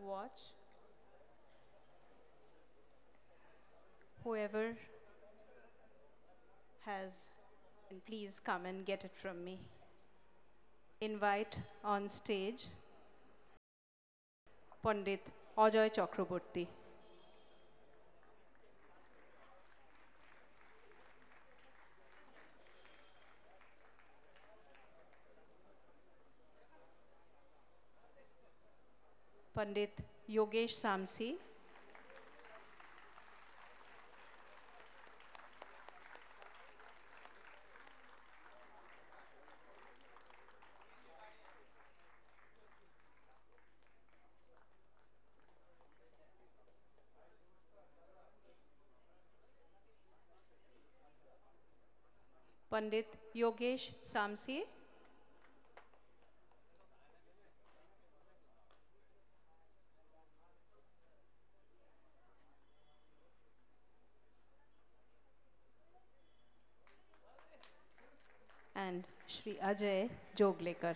watch. Whoever has, and please come and get it from me. Invite on stage Pandit Ajoy Chakraborty. Pandit Yogesh Samsi. Pandit Yogesh Samsi. And Shri Ajay Joglekar.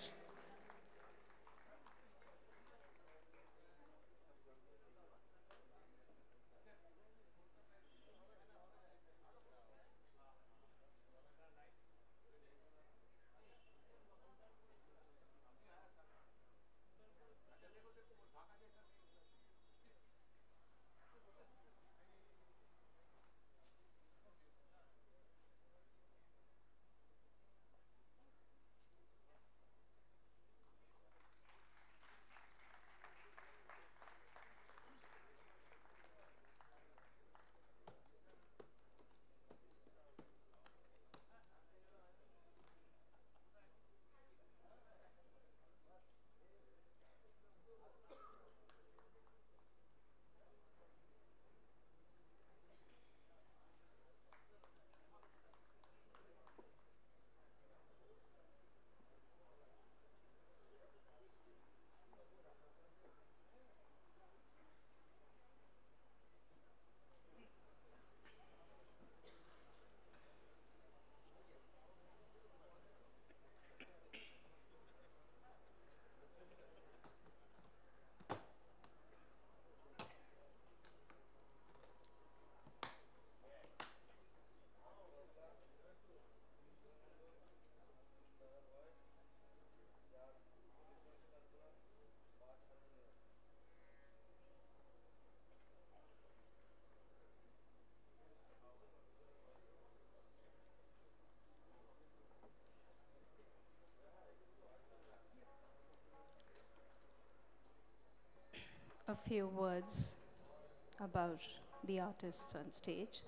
A few words about the artists on stage.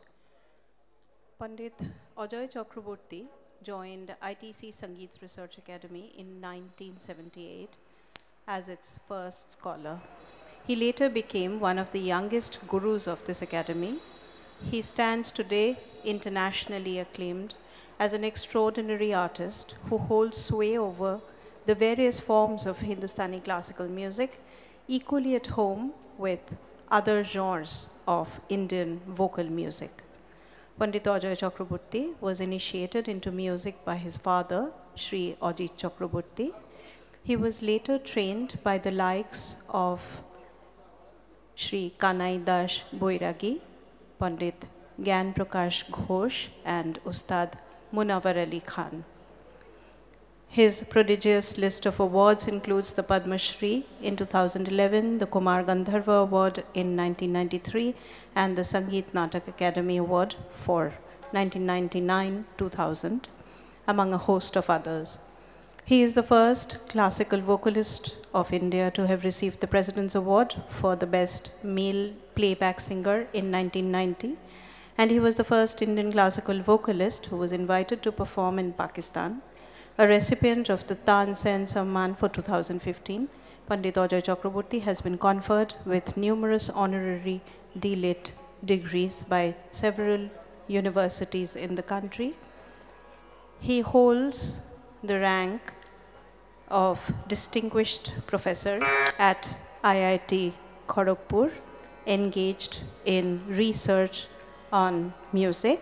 Pandit Ajoy Chakraborty joined ITC Sangeet Research Academy in 1978 as its first scholar. He later became one of the youngest gurus of this academy. He stands today internationally acclaimed as an extraordinary artist who holds sway over the various forms of Hindustani classical music, equally at home with other genres of Indian vocal music. Pandit Ajoy Chakraborty was initiated into music by his father, Sri Ajit Chakraborty. He was later trained by the likes of Sri Kanai Das Boiragi, Pandit Gyan Prakash Ghosh, and Ustad Munawar Ali Khan. His prodigious list of awards includes the Padma Shri in 2011, the Kumar Gandharva Award in 1993, and the Sangeet Natak Academy Award for 1999-2000, among a host of others. He is the first classical vocalist of India to have received the President's Award for the Best Male Playback Singer in 1990, and he was the first Indian classical vocalist who was invited to perform in Pakistan. A recipient of the Tansen Samman for 2015, Pandit Ajoy Chakraborty has been conferred with numerous honorary D.Litt degrees by several universities in the country. He holds the rank of Distinguished Professor at IIT Kharagpur, engaged in research on music.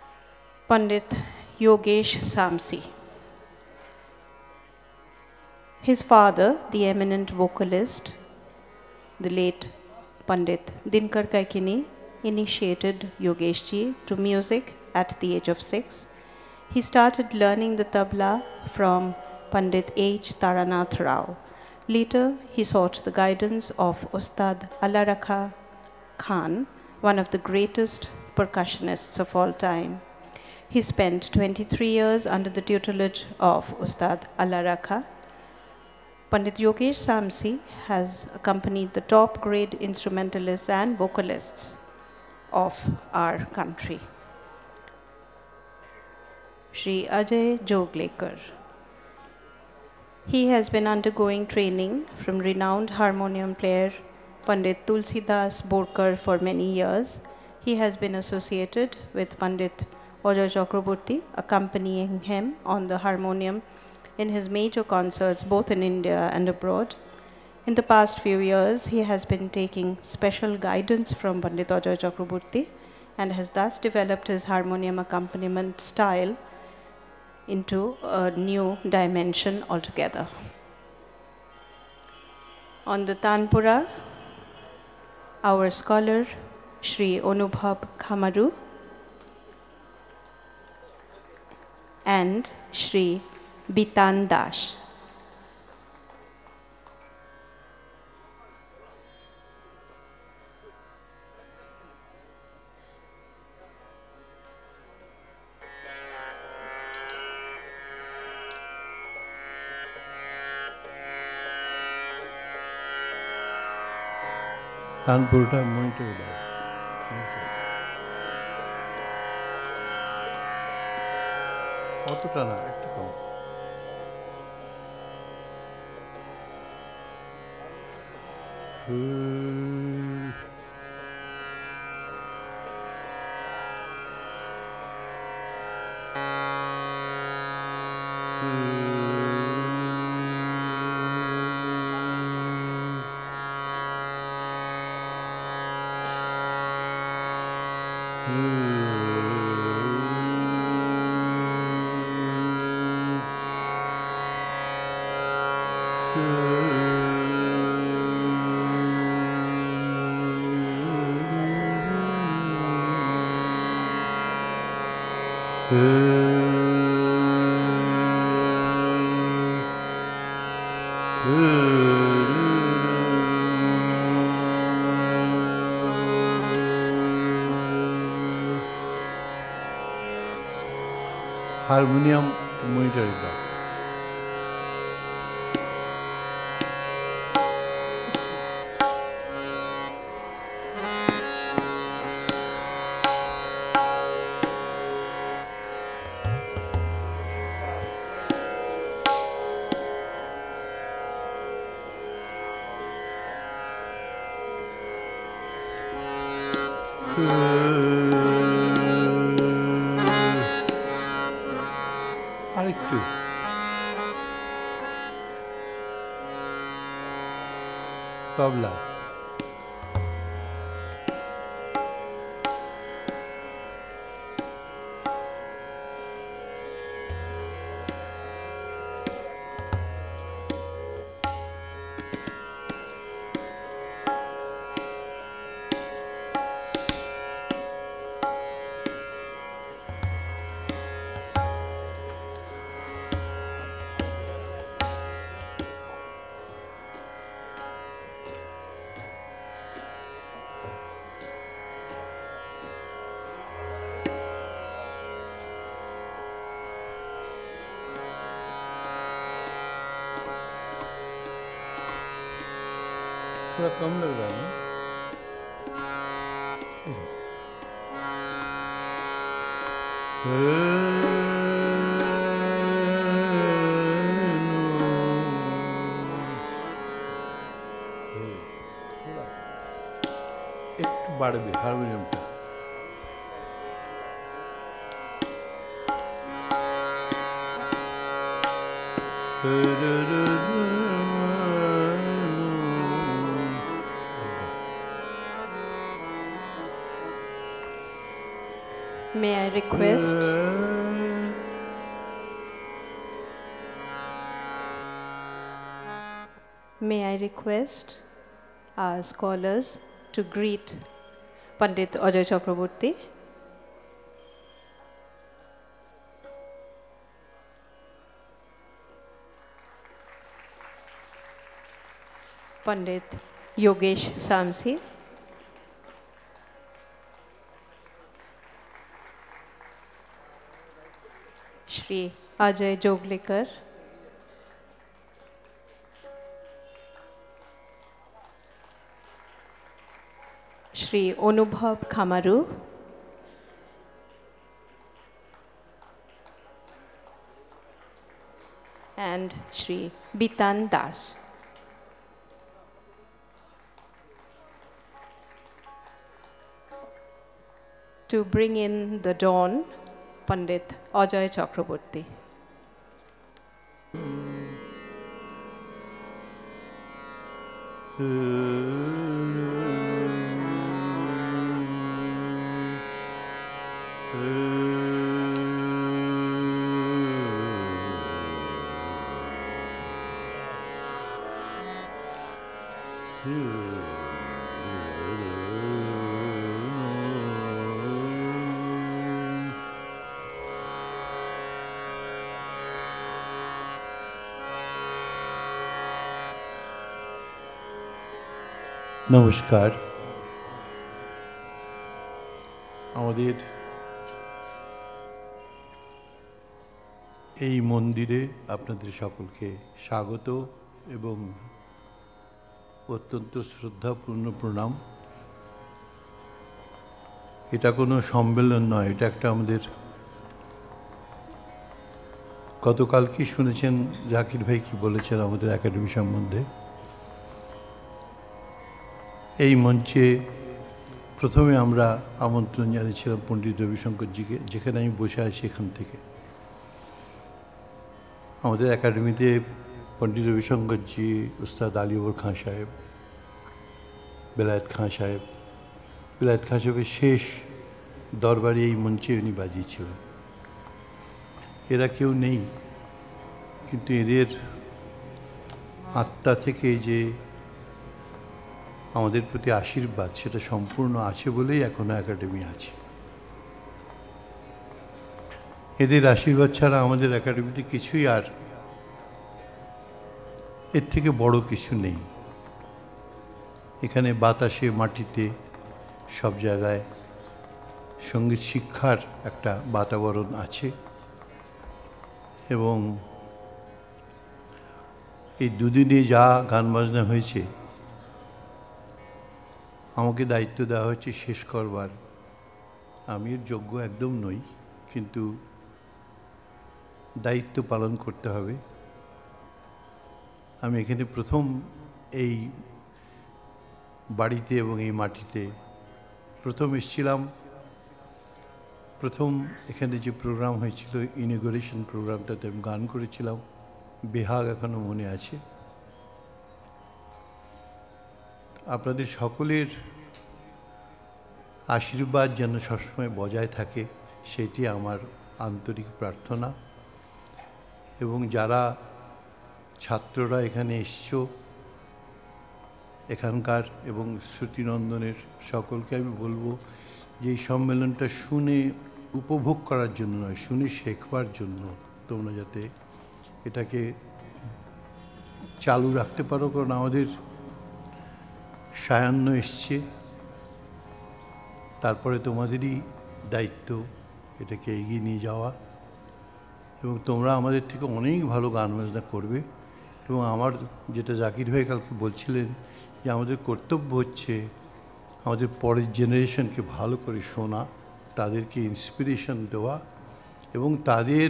Pandit Yogesh Samsi. His father, the eminent vocalist, the late Pandit Dinkar Kaikini, initiated Yogeshji to music at the age of 6. He started learning the tabla from Pandit H. Taranath Rao. Later, he sought the guidance of Ustad Allarakha Khan, one of the greatest percussionists of all time. He spent 23 years under the tutelage of Ustad Allarakha. Pandit Yogesh Samsi has accompanied the top grade instrumentalists and vocalists of our country. Shri Ajay Joglekar. He has been undergoing training from renowned harmonium player Pandit Tulsidas Borkar for many years. He has been associated with Pandit Ajoy Chakraborty, accompanying him on the harmonium in his major concerts both in India and abroad. In the past few years, he has been taking special guidance from Pandit Ajoy Chakraborty and has thus developed his harmonium accompaniment style into a new dimension altogether. On the Tanpura, our scholar, Shri Anubhav Khamaru and Shri Bitan Das. Tanpurta monitor. অতটা না, একটু কম। Harmonium monitor দাও। আরেকটু তবলা। थोड़ा कम लग रहा है ना? একটু বাড়বে হারমোনিয়ামটা। May I request May I request our scholars to greet Pandit Ajoy Chakraborty. Pandit Yogesh Samsi. Shri Ajay Joglekar. Shri Anubhav Khamaru. And Shri Bitan Das. To bring in the dawn, Pandit Ajoy Chakraborty. নমস্কার। আমাদের এই মন্দিরে আপনাদের সকলকে স্বাগত এবং অত্যন্ত শ্রদ্ধাপূর্ণ প্রণাম। এটা কোনো সম্মেলন নয়, এটা একটা আমাদের গতকাল কি শুনেছেন জাকির ভাই কি বলেছেন আমাদের একাডেমি সম্বন্ধে। এই মঞ্চে প্রথমে আমরা আমন্ত্রণ জানিয়েছিলাম পণ্ডিত রবিশঙ্করজিকে, যেখানে আমি বসে আছি এখান থেকে। আমাদের একাডেমিতে পণ্ডিত রবিশঙ্করজি, উস্তাদ আলিবর খাঁ সাহেব, বেলায়েত খাঁ সাহেব, বেলায়েত খাঁ সাহেবের শেষ দরবারে এই মঞ্চে উনি বাজিয়েছিলেন। এরা কেউ নেই, কিন্তু এদের আত্মা থেকে যে আমাদের প্রতি আশীর্বাদ সেটা সম্পূর্ণ আছে বলেই এখনো একাডেমি আছে। এদের আশীর্বাদ ছাড়া আমাদের একাডেমিতে কিছুই আর এর থেকে বড় কিছু নেই। এখানে বাতাসে মাটিতে সব জায়গায় সঙ্গীত শিক্ষার একটা বাতাবরণ আছে এবং এই দুদিনে যা গান বাজনা হয়েছে আমাকে দায়িত্ব দেওয়া হয়েছে শেষ করবার। আমি এর যোগ্য একদম নই, কিন্তু দায়িত্ব পালন করতে হবে। আমি এখানে প্রথম এই বাড়িতে এবং এই মাটিতে প্রথম এসেছিলাম। প্রথম এখানে যে প্রোগ্রাম হয়েছিল ইনঅগুরেশন প্রোগ্রামটাতে আমি গান করেছিলাম, বেহাগ এখনো মনে আছে। আপনাদের সকলের আশীর্বাদ যেন সবসময় বজায় থাকে সেটি আমার আন্তরিক প্রার্থনা। এবং যারা ছাত্ররা এখানে এসছো এখানকার এবং শ্রুতিনন্দনের সকলকে আমি বলবো যে এই সম্মেলনটা শুনে উপভোগ করার জন্য নয়, শুনে শেখবার জন্য তোমরা যাতে এটাকে চালু রাখতে পারো। কারণ আমাদের সায়াহ্ন এসছে, তারপরে তোমাদেরই দায়িত্ব এটাকে এগিয়ে নিয়ে যাওয়া এবং তোমরা আমাদের থেকে অনেক ভালো গান বাজনা করবে। এবং আমার যেটা জাকির ভাই কালকে বলছিলেন যে আমাদের কর্তব্য হচ্ছে আমাদের পরের জেনারেশনকে ভালো করে শোনা, তাদেরকে ইন্সপিরেশন দেওয়া এবং তাদের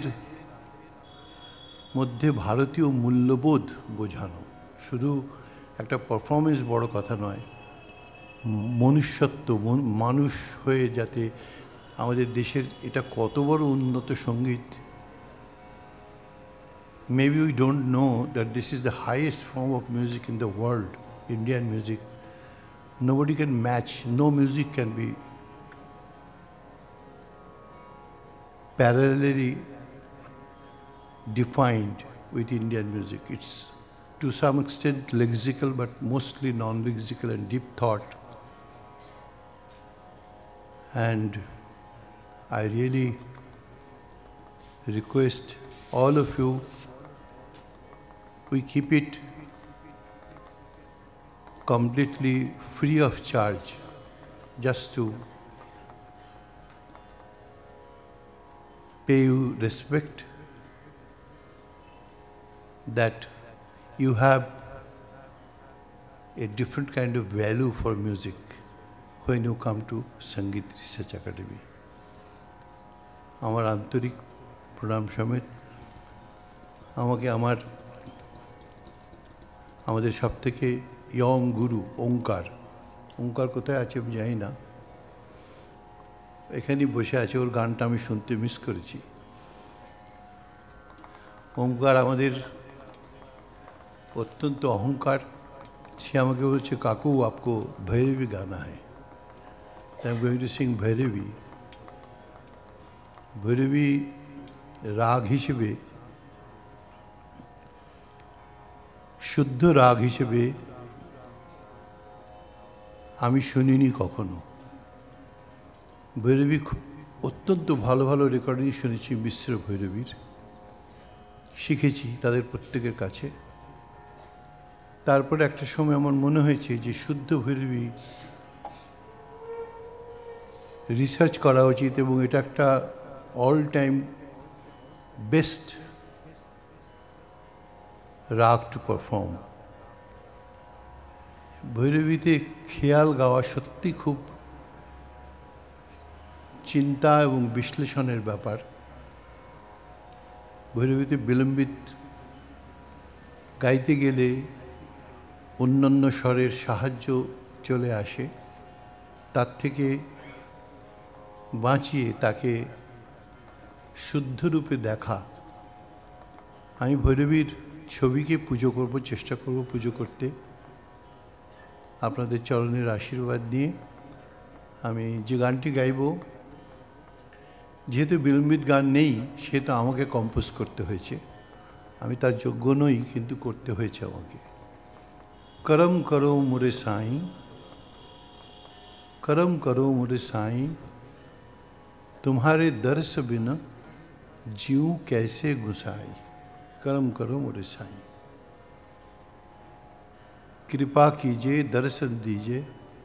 মধ্যে ভারতীয় মূল্যবোধ বোঝানো। শুধু একটা পারফরমেন্স বড় কথা নয়, মনুষ্যত্ব, মানুষ হয়ে যাতে আমাদের দেশের এটা কত বড় উন্নত সঙ্গীত। Maybe we don't know that this is the highest form of music in the world, Indian music. Nobody can match, no music can be parallelly defined with Indian music. It's to some extent lexical, but mostly non-lexical and deep thought. And I really request all of you, we keep it completely free of charge, just to pay you respect that you have a different kind of value for music when you come to Sangeet Research Academy. আমার আন্তরিক প্রণাম সমেত আমাকে আমাদের সবথেকে young গুরু ওঙ্কার কোথায় আছে আমি জানি না, এখানেই বসে আছে, ওর গানটা আমি শুনতে মিস করেছি। ওঙ্কার আমাদের অত্যন্ত অহংকার, সে আমাকে বলছে কাকু আপকো ভৈরবী গানা है, I am going to sing Bhairavi. Bhairavi রাগ হিসেবে, শুদ্ধ রাগ হিসেবে আমি শুনিনি কখনো। ভৈরবী খুব অত্যন্ত ভালো ভালো রেকর্ডিং শুনেছি মিশ্র ভৈরবীর, শিখেছি তাদের প্রত্যেকের কাছে। তারপরে একটা সময় আমার মনে হয়েছে যে শুদ্ধ ভৈরবী রিসার্চ করা উচিত এবং এটা একটা all time best raga to perform. ভৈরবীতে খেয়াল গাওয়া সত্যি খুব চিন্তা এবং বিশ্লেষণের ব্যাপার। ভৈরবীতে বিলম্বিত গাইতে গেলে অন্যান্য স্বরের সাহায্য চলে আসে, তার থেকে বাঁচিয়ে তাকে শুদ্ধরূপে দেখা। আমি ভৈরবীর ছবিকে পুজো করব, চেষ্টা করব পুজো করতে, আপনাদের চরণের আশীর্বাদ নিয়ে। আমি যে গানটি গাইব, যেহেতু বিলম্বিত গান নেই, সেহেতু আমাকে কম্পোজ করতে হয়েছে। আমি তার যোগ্য নই, কিন্তু করতে হয়েছে আমাকে। करम करो मुरे साईं, करम करो मुरे साईं, तुम्हारे दर्श बिना जीऊं कैसे गुसाई। करम करो मुरे साईं, कृपा कीजिए दर्शन दीजिए,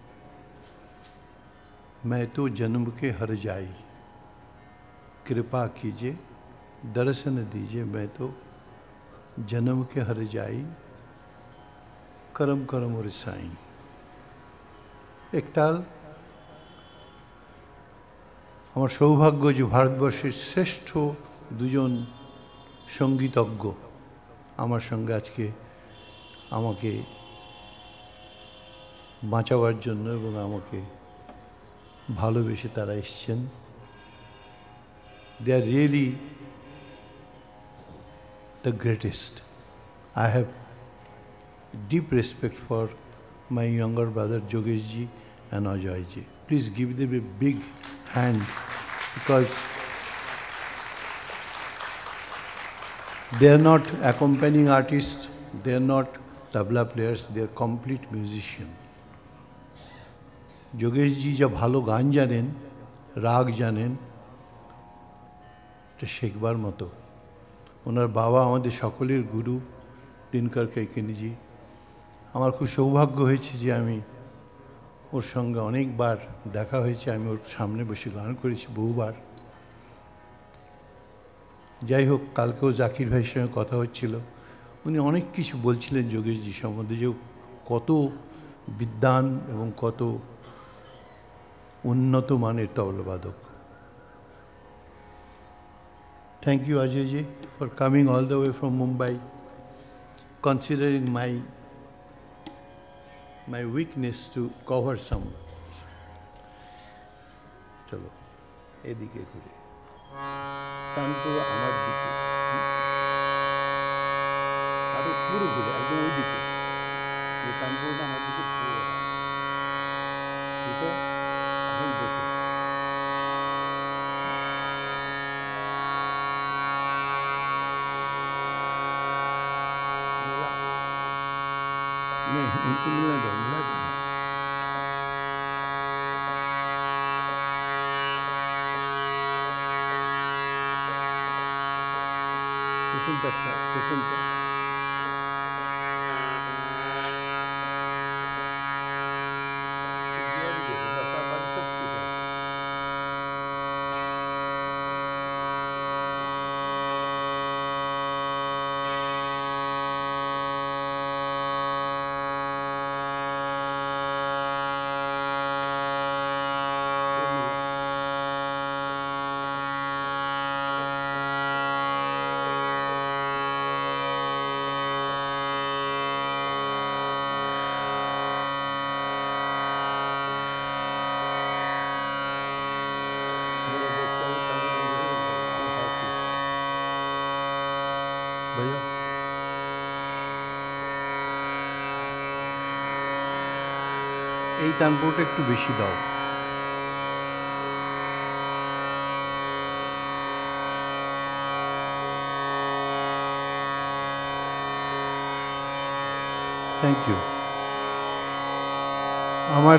मैं तो जन्म के हर जाई। कृपा कीजिए दर्शन दीजिए, मैं तो जन्म के हर जाई। करम करम मोरे साईं। एक ताल আমার সৌভাগ্য যে ভারতবর্ষের শ্রেষ্ঠ দুজন সঙ্গীতজ্ঞ আমার সঙ্গে আজকে আমাকে বাঁচাবার জন্য এবং আমাকে ভালোবেসে তারা এসছেন। They are really the greatest. I have deep respect for my younger brother Jogesh ji and Ajoy ji. Please give them a big hand, because they are not accompanying artists, they are not tabla players, they are complete musicians. Jogesh ji যা ভালো গান জানেন, রাগ জানেন, এটা শেখবার মতো। ওনার বাবা আমাদের সকলের গুরু দিনকর কাইকিনিজি। আমার খুব সৌভাগ্য হয়েছে যে আমি ওর সঙ্গে অনেকবার দেখা হয়েছে, আমি ওর সামনে বসে গান করেছি বহুবার। যাই হোক, কালকেও জাকির ভাইয়ের সঙ্গে কথা হচ্ছিল, উনি অনেক কিছু বলছিলেন যোগেশজি সম্বন্ধে, যে কত বিদ্বান এবং কত উন্নত মানের তবলাবাদক। Thank you অজয়জি for coming all the way from Mumbai, considering my weakness to cover some. চলো এদিকে ঘুরে টানতো আমার দিকে, আরো পুরো ঘুরে একদম ওই দিকে টানতো আমার দিকে পুরো। ঠিক আছে, এখন বসে उनको मिलने दो, मिला दो। প্রথমটা देखो बस आप बाकी सब ठीक है। मेरे बच्चा को कैमरा हैप्पी भैया এই টেম্পোটা একটু বেশি দাও। Thank you. আমার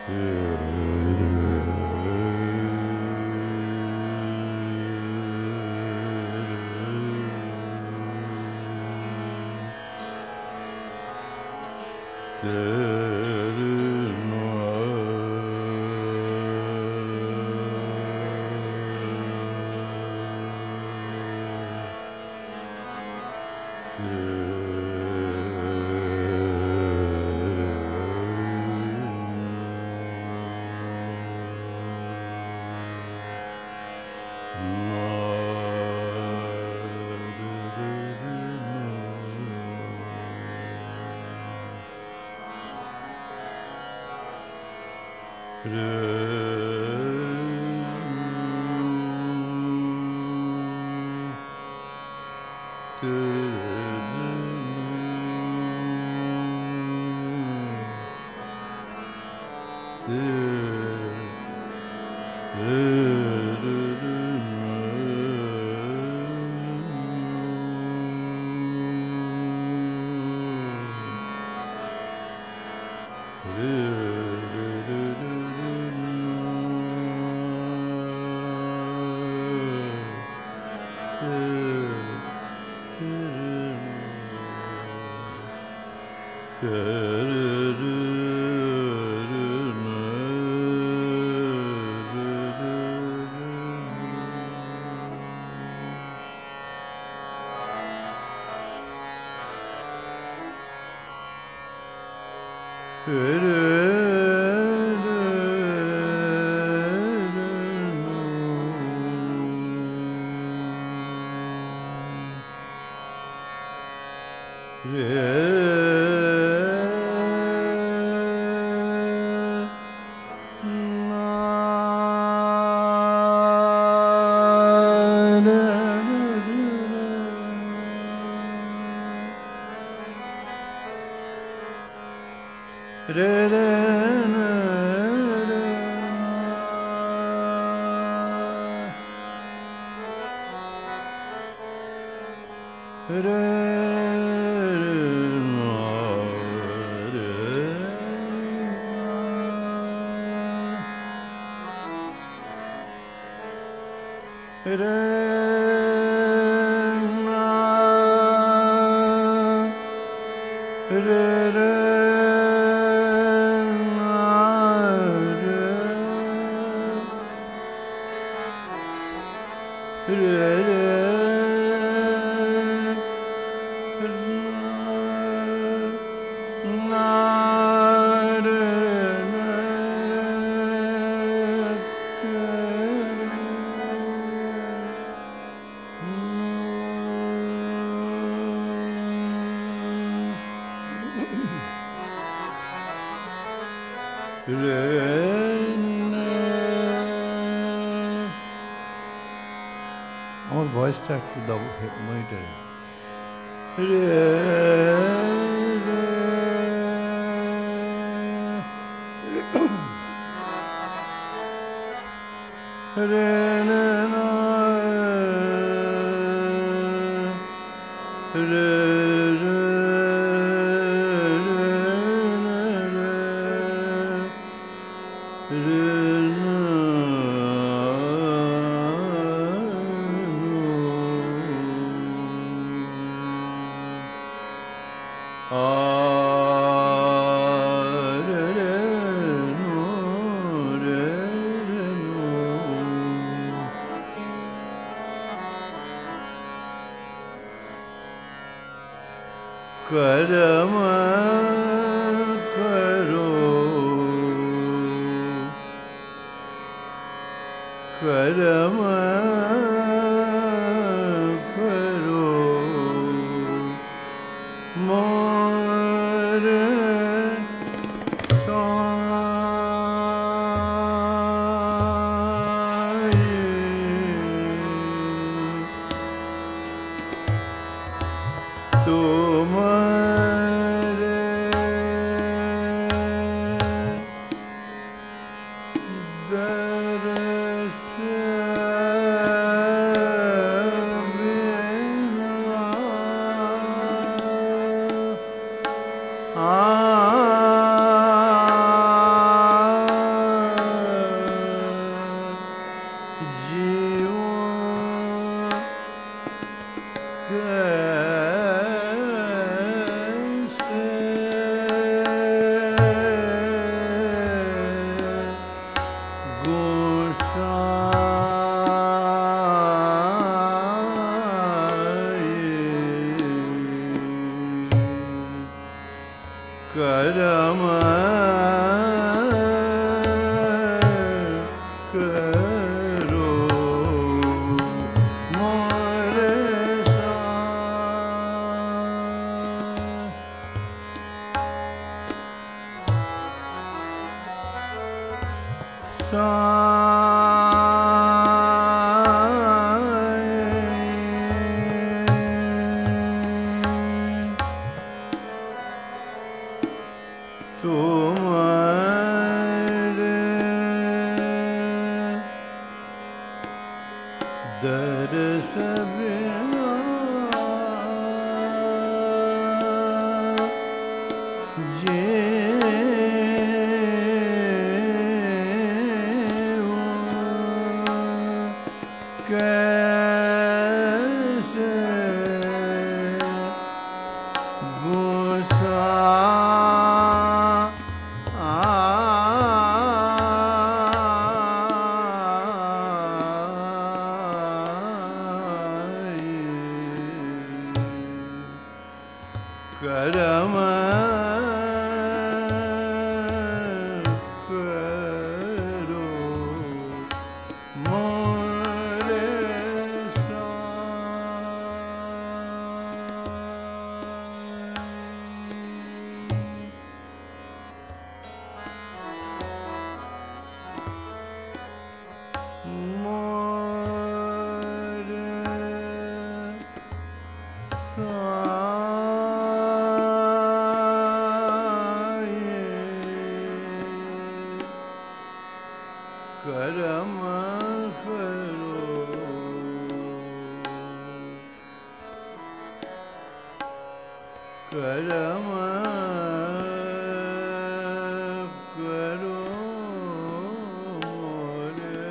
আমার ভয়েসটা একটু দাও মনিটরে। करम करो करम करो मोर तुम कर्म करो मोरे तुम्हारे दरस बिना कैसे गुस्सा कर्म करो मोरे कर्म करो कर्म करो मोरे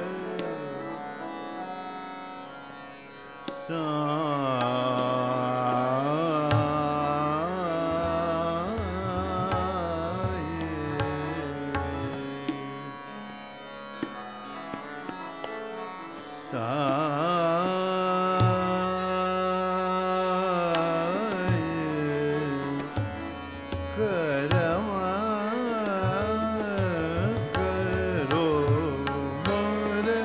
कर्म करो मोरे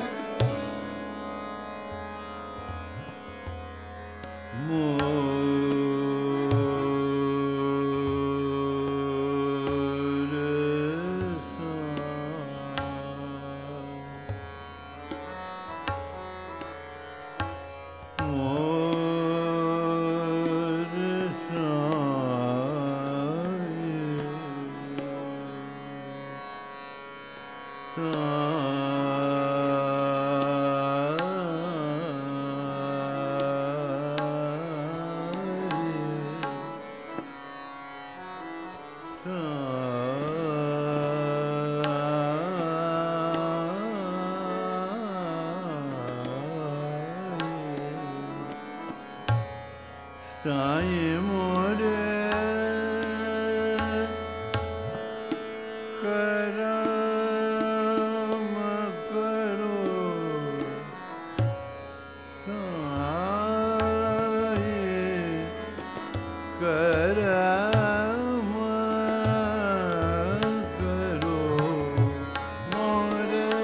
साईं मोरे कर्म करो साईं कर्म करो मोरे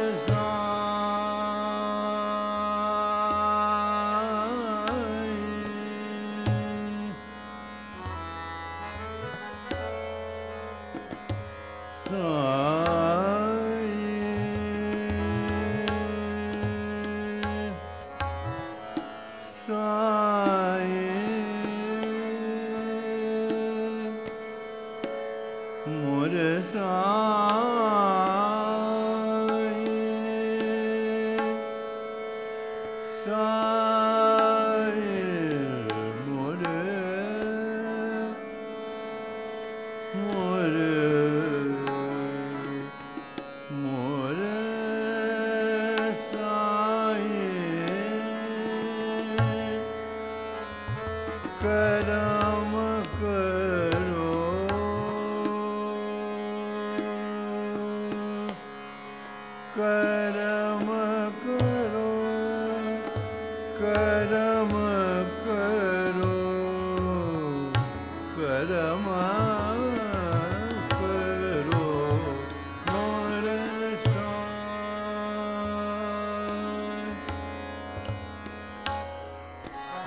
मोरे कर्म करो कर्म करो कर्म करो कर्म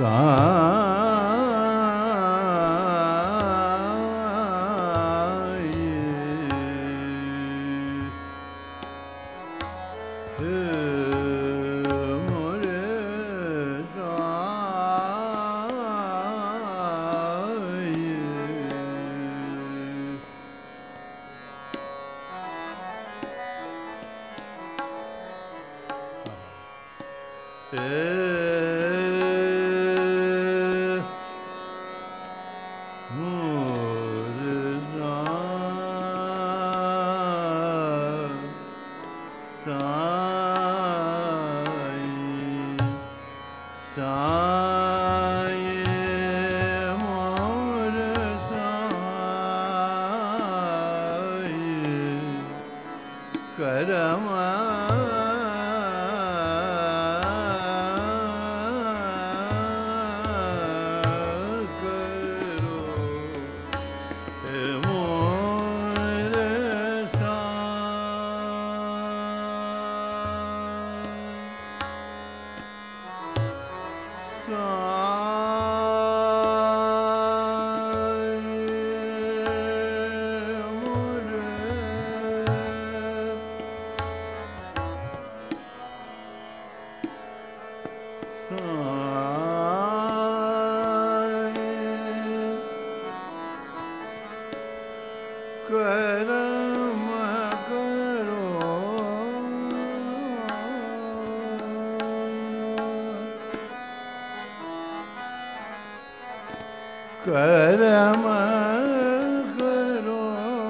कर्म करो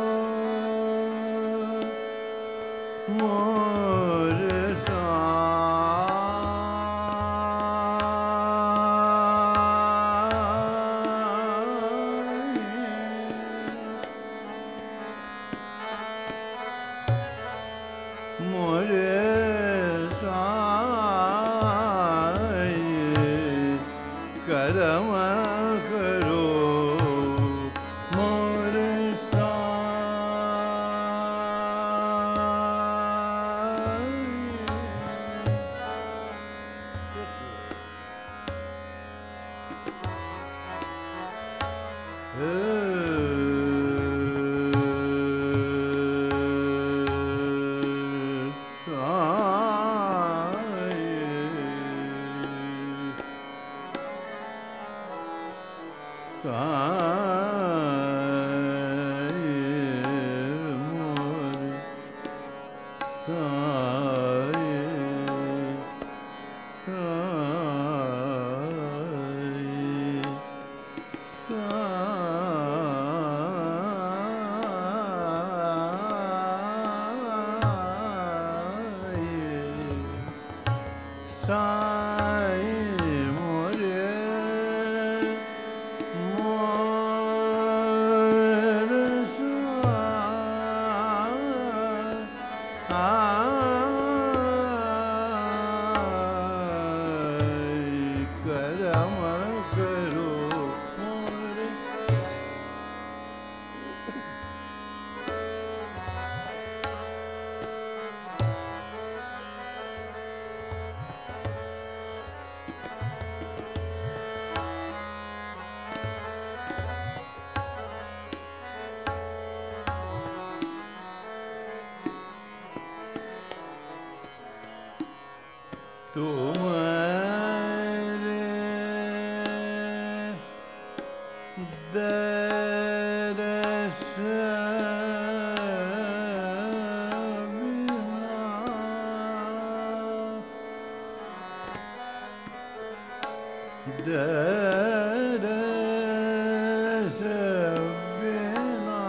मोर साईं मोरे साईं कर्म करो मोर तुम्हारे दरस बिना दरस बिना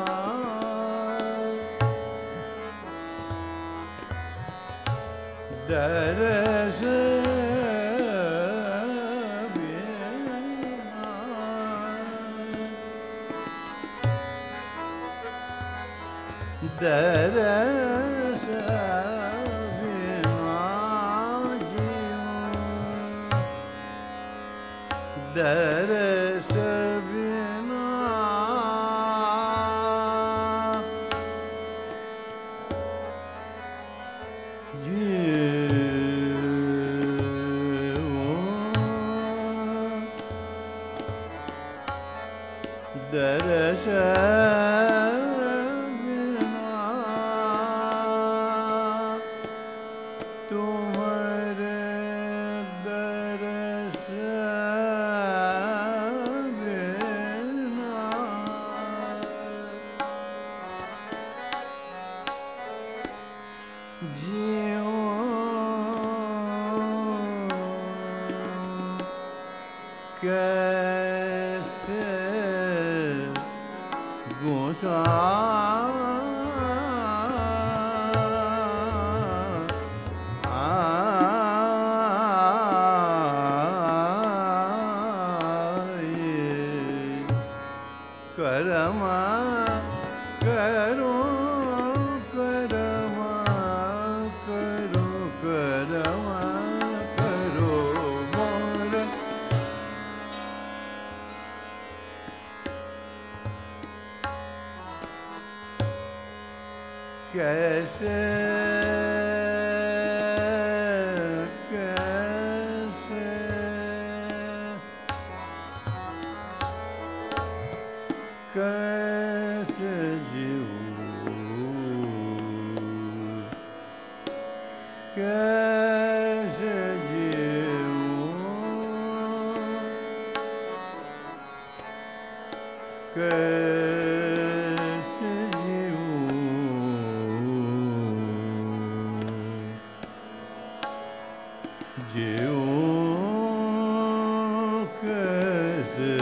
दरस दरस बिना जीऊं दरस बिना जीऊं जियो कैसे करमा करो करमा करो करमा करो मोर कैसे कैसे कैसे जीऊं कैसे जीऊं कैसे जीऊं जीऊं कैसे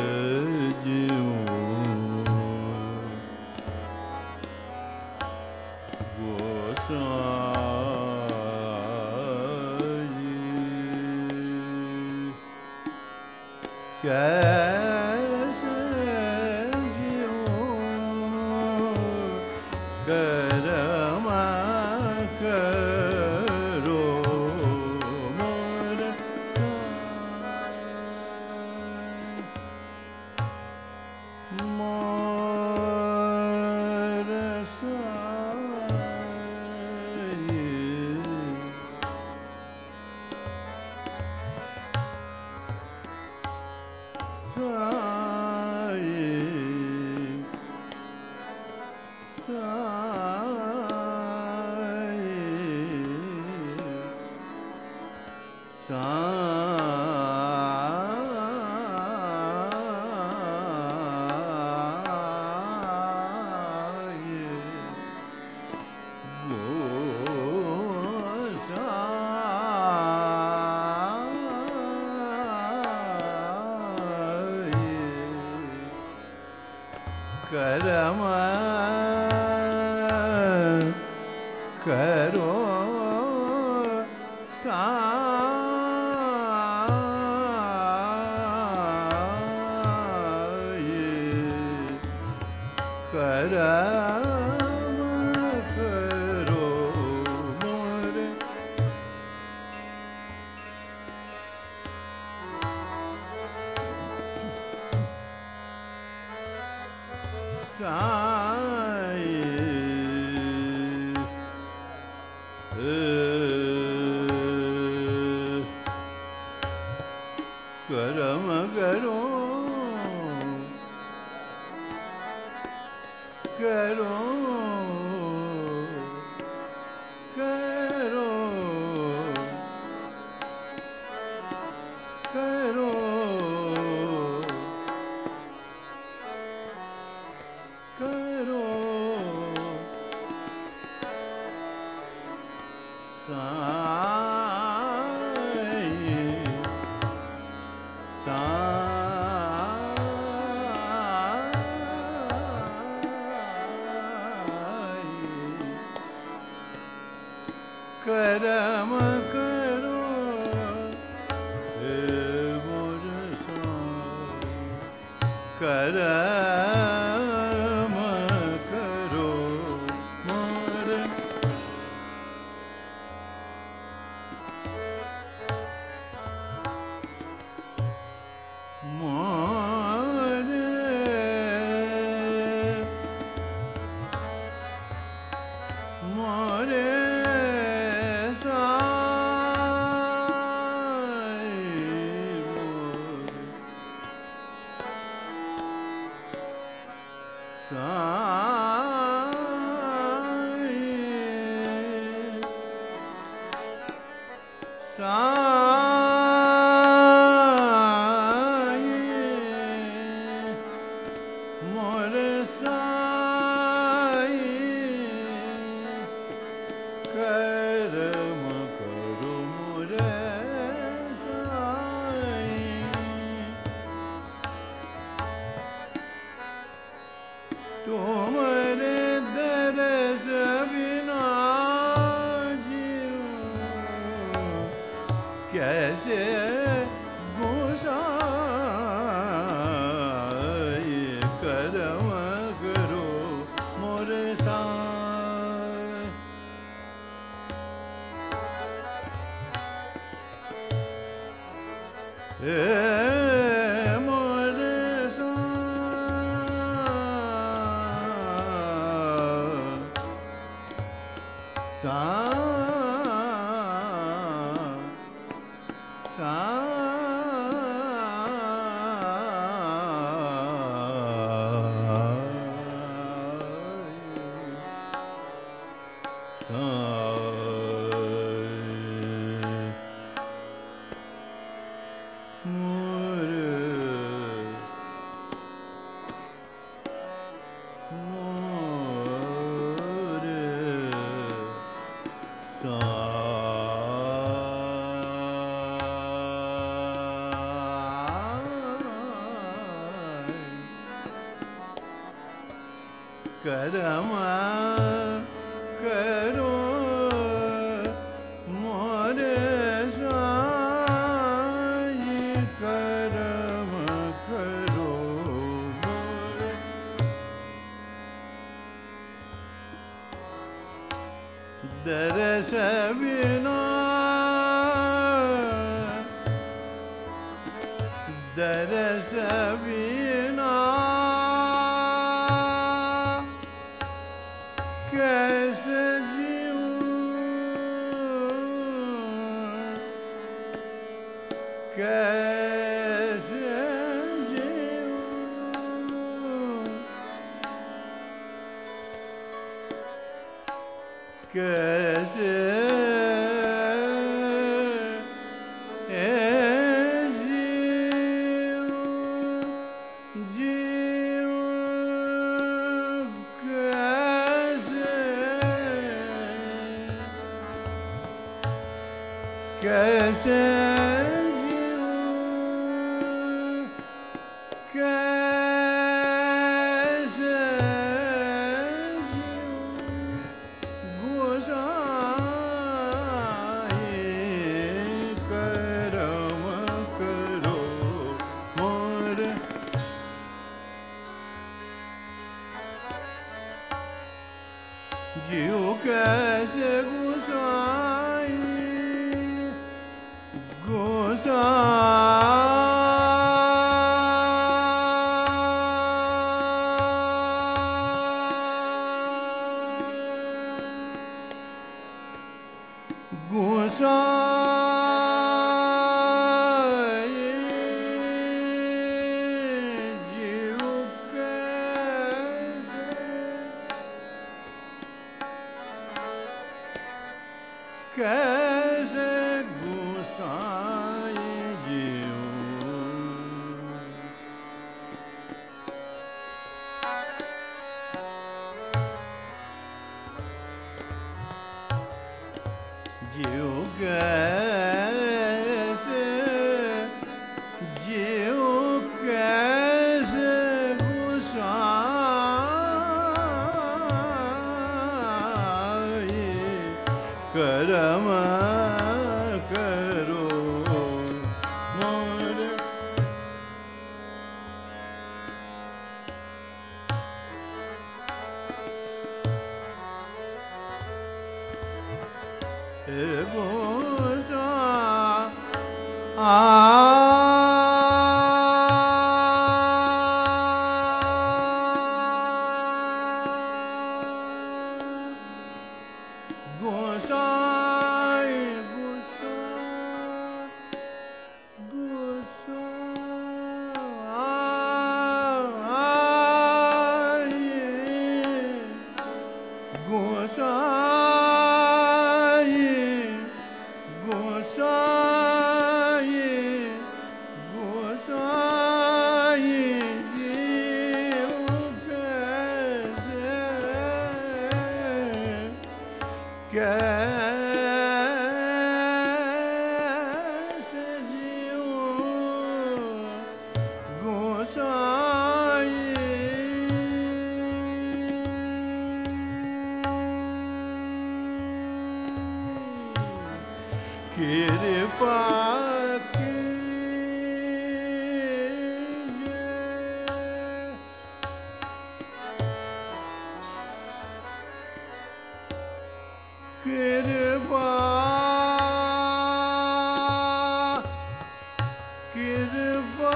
कैसे जीऊं करमा करो मोर मोर करमा करो करमा करो मोरे करम करो करो करो करो करो करम करो हे मोर करम करो मोर मोरे मोरे करम करो मोरे साईं। तुम्हारे दरस बिना जीऊं कैसे गोसाई। करम करो मोरे साईं। मोरे करम करो मोरे साईं। करम करो मोरे। दरस बिना दरस बिना कैसे जीऊं कैसे जीऊं कैसे कैसे जीऊं कैसे जीऊं गोसाई। करम करो मोरे। जीऊं कैसे गोसाई गोसाई। जीऊं कैसे गोसाई जीऊं कैसे जीऊं कैसे गोसाई। करम करो मोरे। कैसे कृपा कृपा कृपा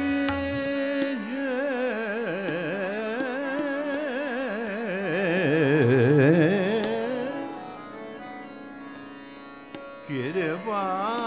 कृपा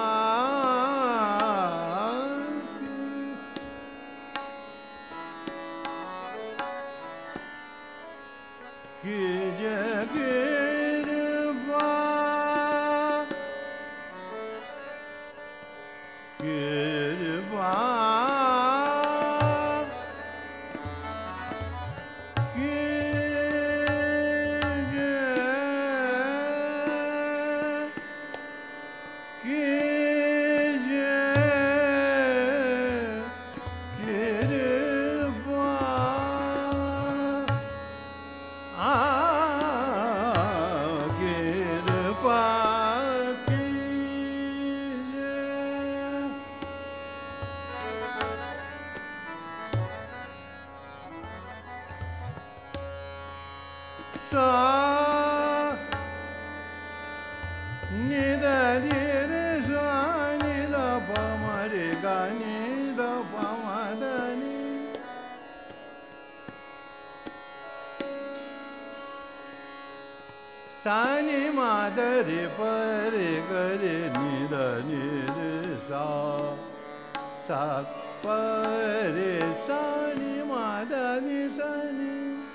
सानि मादरे परे गरे निद निर सा सा परे सानि मादनि सानि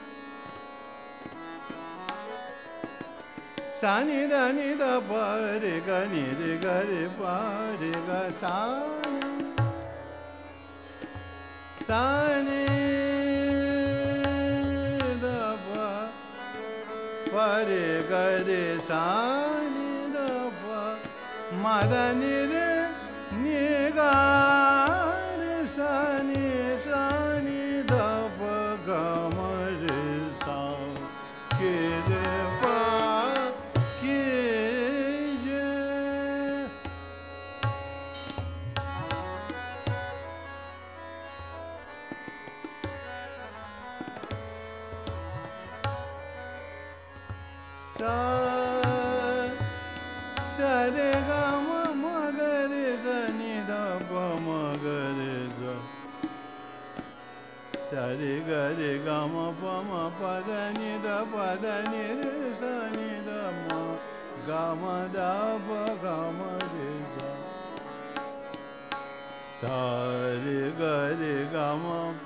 सानि द निद परे ग निर गरे परे ग सानि परे गरे सानि द प मद निर निगा सानि सानि द प ग म रे सा कृपा कीजिए सा रे ग म ग रे सा नि द प म ग रे सा रे ग रे ग म प म प द नि द प द नि रे सा नि द म ग म द प ग म रे सा रे ग रे ग म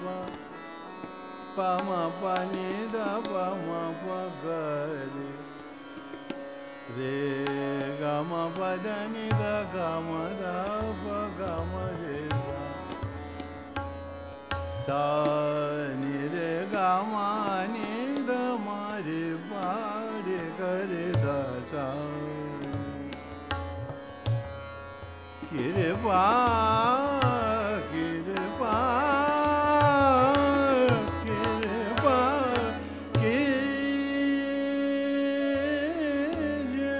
प म प नि द प म प ग रे रे ग म प द नि द ग म द प ग म रे सा नि रे ग म नि द म रे प रे ग रे द सा कृपा कृपा कृपा कीजिए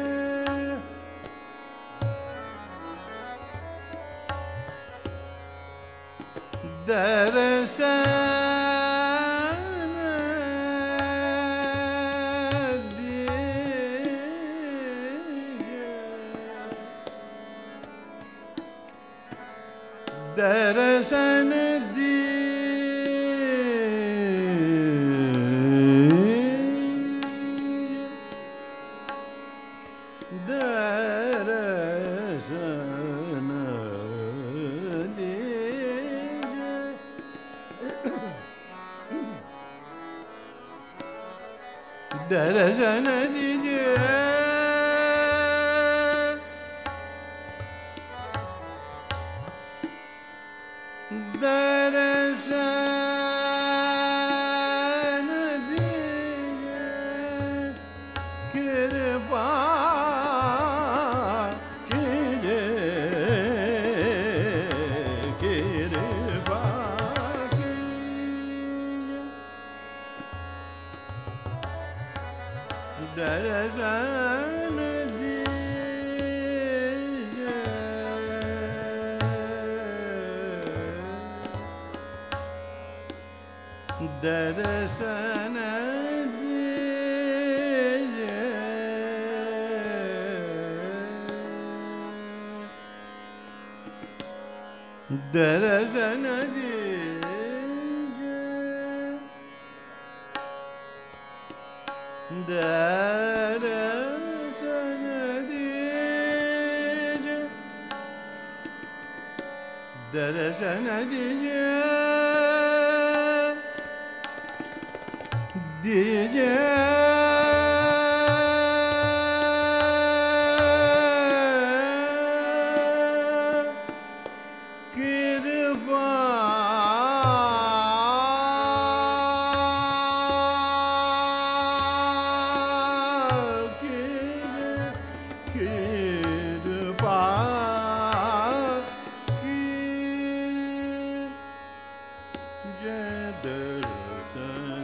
दर्शन दर्शन दर्शन दीजिए दर्शन दीजिए कृपा कीजिए कृपा कीजिए दर्शन दीजिए दर्शन दीजिए, दर्शन दीजिए, दर्शन दीजिए, दर्शन दीजिए, दीजिए, कृपा कृपा जय दर्शन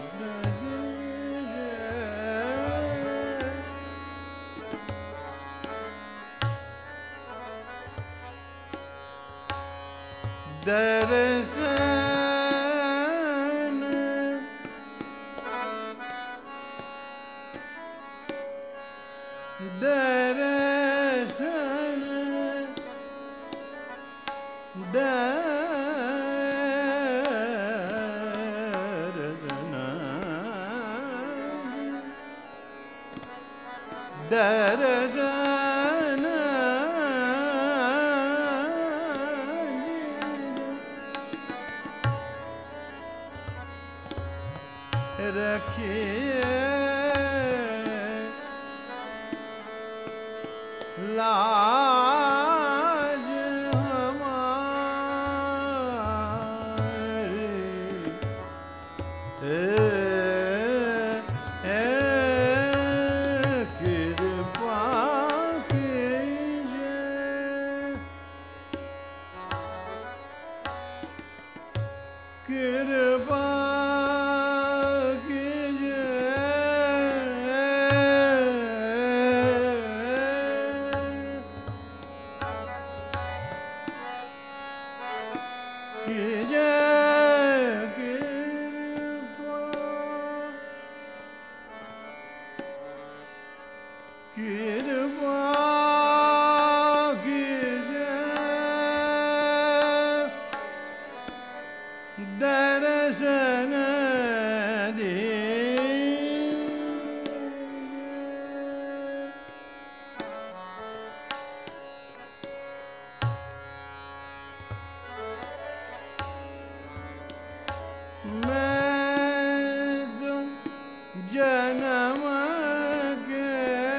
दर्शन दर्शन दर्शन रखिए लाज हमारी, कृपा कीजिए, कृपा दर्शन मैं तुम जन्म के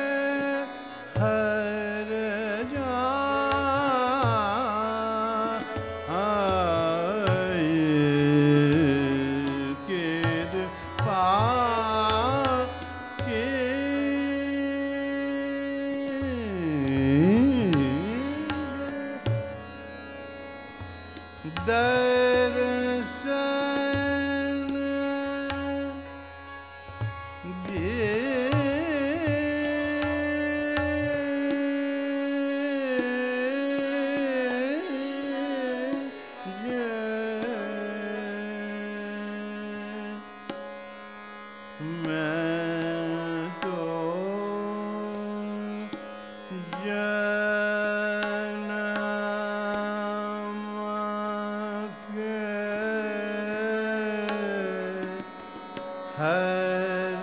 हर दर्शन मैं तो हर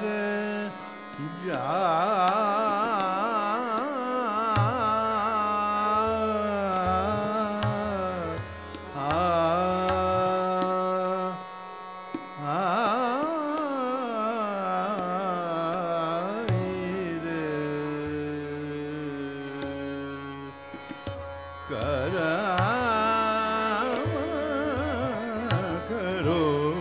करो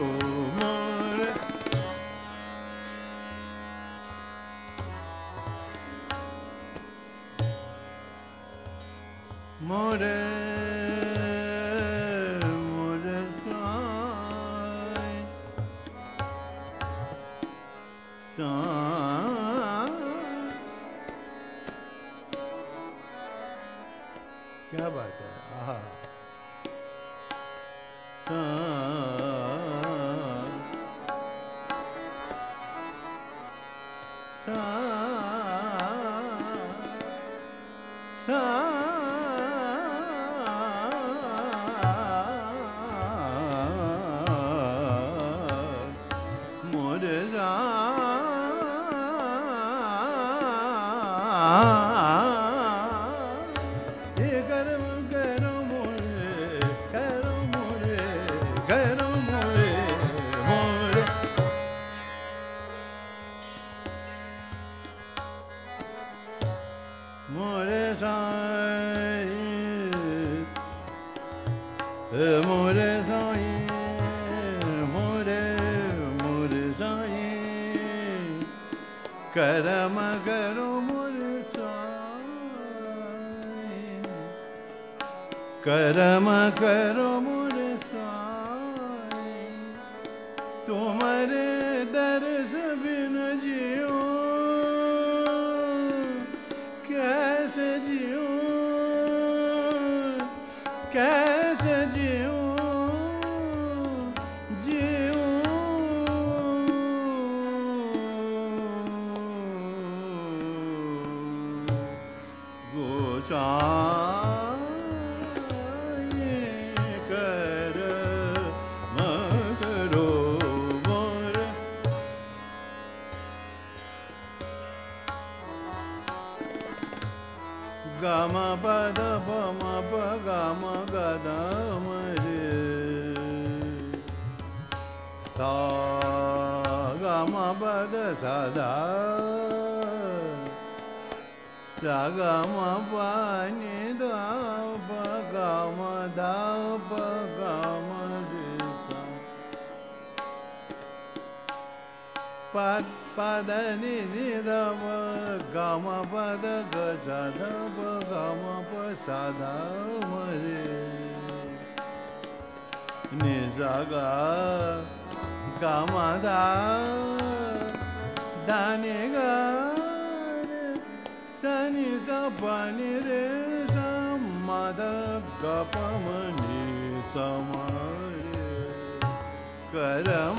मोरे मोरे साईं क्या बात है, आहा सा मोरे सा ये करो करो मोरे करो मोरे करो मोरे मोरे मोरे साई मोरे साई मोरे मोरे साई करम करो मोरे साई करम करो मोरे साई तुम्हारे दर्श बिन जियो कैसे जियो कैसे जियो जियो गोसाई कर मगरो मोर गम पद पम प गम गदम रे सा गम पद सदा सा गम पानी द प गम द प गम रे सा पद पद नि नि द प गम पद ग स ध प गम प स ध म रे नि स ग गम ध ध नि ग रे स नि स प नि रे स म ध ग प म नि स म रे करम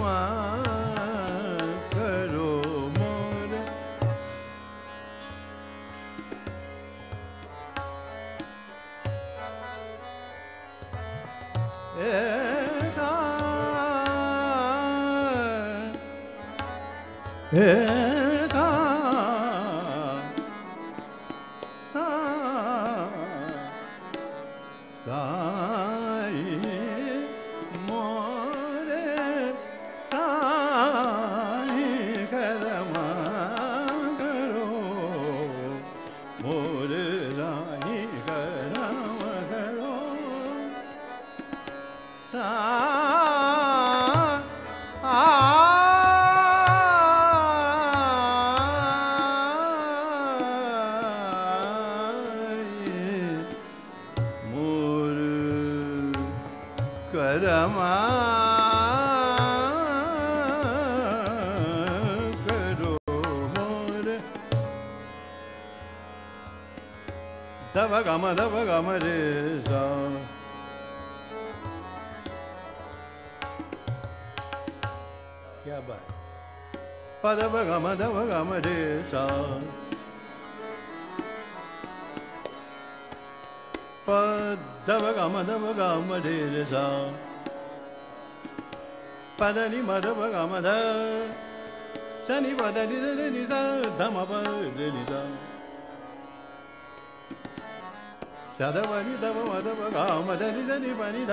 करो मोरे ऐसा ऐसा सा साई मोरे साई करम करो मोरे साई करम करो सा मोर करमा करो मोर दव गम रे सा क्या बात पद गम रे सा पदव गम रे सा पद नि मधव गम ध शनि पद नि रे नि सा धम प रे नि सा सदव नि धव मधव गम ध नि सा नि प नि ध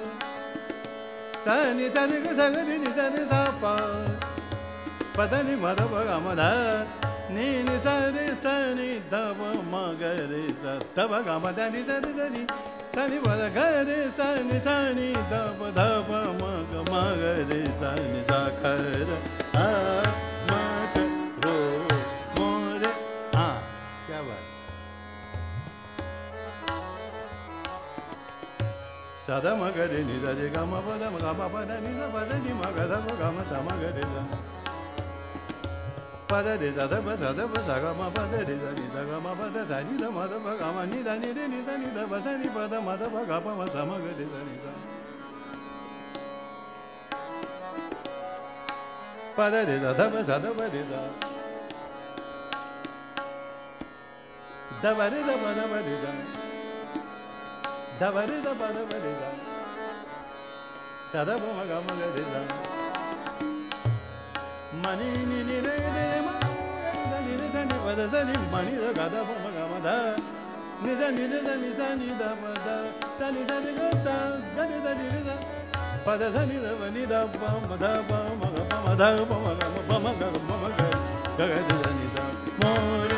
स नि सा नि ग स ग नि सा नि सा प पद नि मधव गम ध नि नि सा रे स नि धव म ग रे स धव गम ध नि स रे स नि स नि प ग रे स नि धव धव म ग रे स नि सा खर आ म क रो मोरे आ क्या बात सदा म ग रे नि सा रे ग म प द म ग प प द नि सा प द नि म ग ध प ग म स म ग रे स पद रे सा ध प स ग म प द रे सा नि सा ग म प द सा नि ध म ध प ग म नि ध नि रे नि सा नि ध प स नि प द म ध प ग प म स म ग रे सा नि सा पद रे सा ध प रे सा ध da ba re da ba da ba re da da ba re da ba da ba re da sa da ba ma ga ma ga re da ma ni ni ni re re ma da ni re da ni ba da sa ni ma ni da ga da ba ma ga ma da ni da ni re da ni sa ni da ba da sa ni da ni ga sa ga ni da ni re da pa da sa ni da ba ni da ba ma da ba ma ga ba ma da ba ma ga ba ma ga ma ma ga ga ga da ni da mo re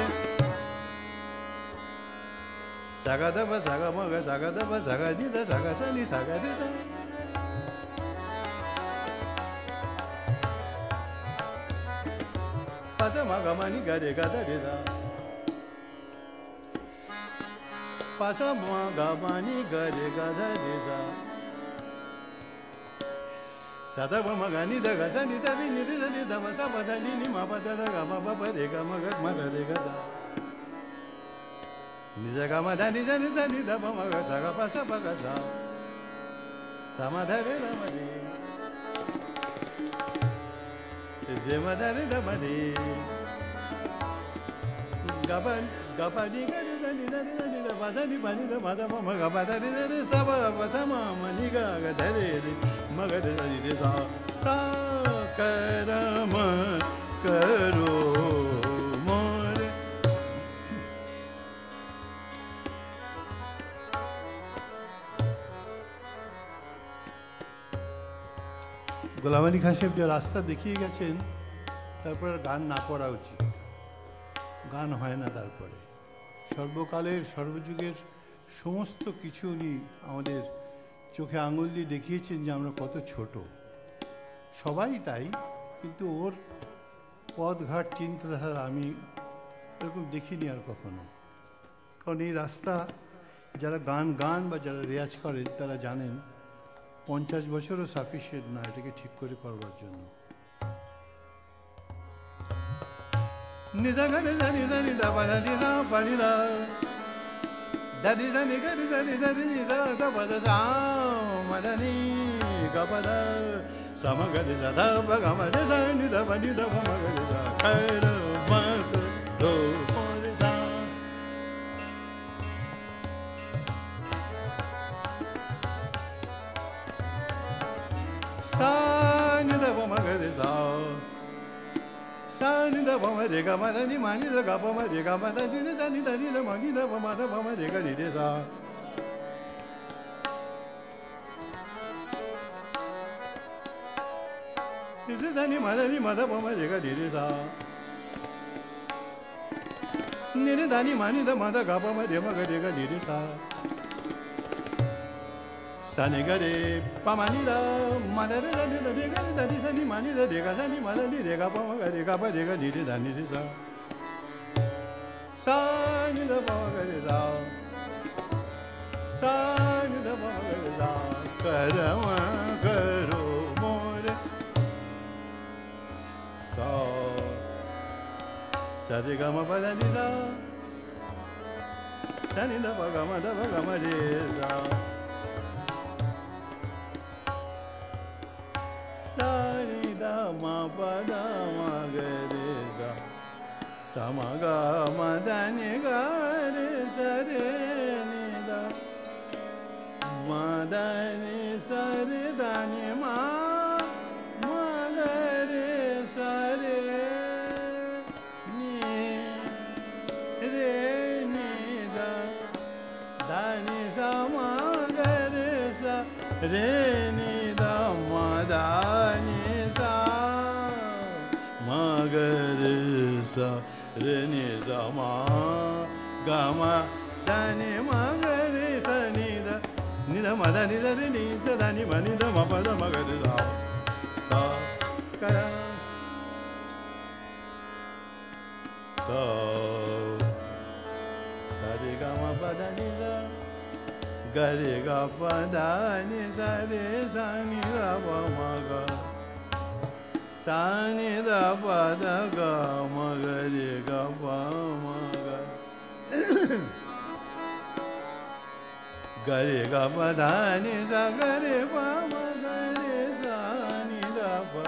sa ga da ba sa ga ma ga sa ga da ba sa ga ni da sa ga sa ni sa ga di da pa sa ma ga ma ni ga re ga da re da pa sa ma ga ma ni ga re ga da re da sa da ba ma ga ni da ga sa ni sa ni ni da ni da ma sa ba da ni ni ma ba da da ga ma ba ba re ga ma ga re ga da ni da ga ma da ni da ni da ni da ba ma ga sa ga pa sa ba ga sa sa ma da re da ma ni je ma da re da ma ni ga ba ni ga ni da ni da ni da ni da ba da ni ba ni da ba da ba ma ga ba da ni da ni sa ba sa ma ma ni ga ga da re re ma ga da ni re sa sa karam karo more গোলাম আলী খান সাহেব যে রাস্তা দেখিয়ে গেছেন তারপরে গান না করা উচিত গান হয় না তারপরে সর্বকালের সর্বযুগের সমস্ত কিছু উনি আমাদের চোখে আঙুল দিয়ে দেখিয়েছেন যে আমরা কত ছোট সবাই তাই কিন্তু ওর পথঘাট চিন্তাধারা আমি এরকম দেখিনি আর কখনো কারণ এই রাস্তা যারা গান বা যারা রেয়াজ করে তারা জানেন 50 বছরও সাফিসিয়েন্ট না এটাকে ঠিক করে করবার জন্য নিজা গানে জানি জানি দা বা দা দিজা পানি দা দা দিজা নি গা দিজা নিজা নিজা দা বা দা সা মা দা নি গা বা দা সা মা গা দিজা দা বা গা মা দিজা নি দা বা নি দা বা মা গা দিজা খায়র মা তো রে সা sa ni da ba ma ga re sa sa ni da ba ma re ga ma da ni ma ni da ga ba ma re ga ma da ni da ni da ni da ma ni da ba ma re ga ni re sa ni da ni ma da ba ma re ga ni re sa ni da ni ma ni da ma da ga ba ma re ga ni re sa sa ni ga re pa ma ni da ma da re ni da re ga ni da ni sa ni ma ni da re ga sa ni ma da ni re ga pa ma ga re ni re da ni re sa sa ni da pa ma ga re sa sa ni da pa ma ga re sa karama karo more sa sa re ga ma pa da ni da sa ni da pa ga ma re sa sa ni da ma pa da ma ga re sa sa ma ga ma da ni ga re sa re ni da ma da ni sa re da ni ma ga re sa re ni re ni da da ni sa ma ga re sa re ni da ma da ni sa ma ga re sa re ni da ma ga ma da ni ma ga re sa ni da ma da ni da re ni sa da ni ma pa da ma ga re sa sa ka ra sa sa re ga ma pa da ni da ga re ga pa da ni sa re sa ni da pa ma ga sa ni da pa da ga ma ga re ga pa ma ga ga re ga pa da ni sa ga re pa ma ga re sa ni da pa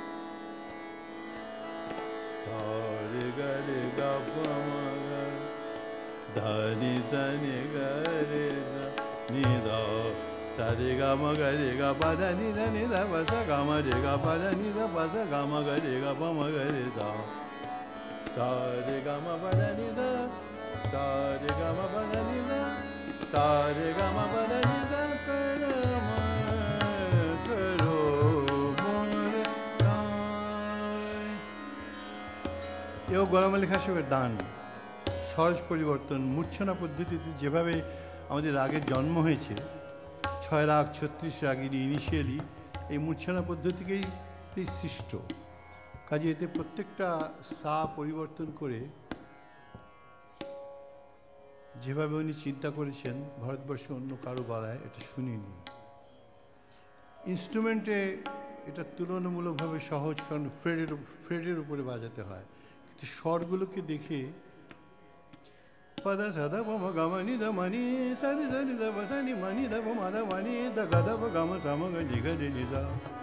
sa re ga pa ma ga धा नि सा नि गा रे सा नि धा सा रे गा म गा रे गा पा धा नि धा नि धा पा सा गा म रे गा पा धा नि धा पा सा गा म गा रे गा पा म गा रे सा सा रे गा म पा धा नि धा सा रे गा म पा धा नि धा सा रे गा म पा धा नि धा करो मोर साई। এও গোলাম আলী খাঁ সাহেবের দান। সহজ পরিবর্তন মূর্ছনা পদ্ধতিতে যেভাবে আমাদের রাগের জন্ম হয়েছে, 6 রাগ 36 রাগের ইনিশিয়ালি এই মূর্ছনা পদ্ধতিকেই সৃষ্ট। কাজে এতে প্রত্যেকটা সা পরিবর্তন করে যেভাবে উনি চিন্তা করেছেন ভারতবর্ষে অন্য কারো গলায় এটা শুনিনি। ইনস্ট্রুমেন্টে এটা তুলনামূলকভাবে সহজ, কারণ ফ্রেডের উপরে বাজাতে হয়, কিন্তু স্বরগুলোকে দেখে पदा सदा प म ग म नि ध म नि सा नि ध नि ध प सा नि म नि ध प म ध म नि ध ग ध प ग म सा म ग नि ग नि ध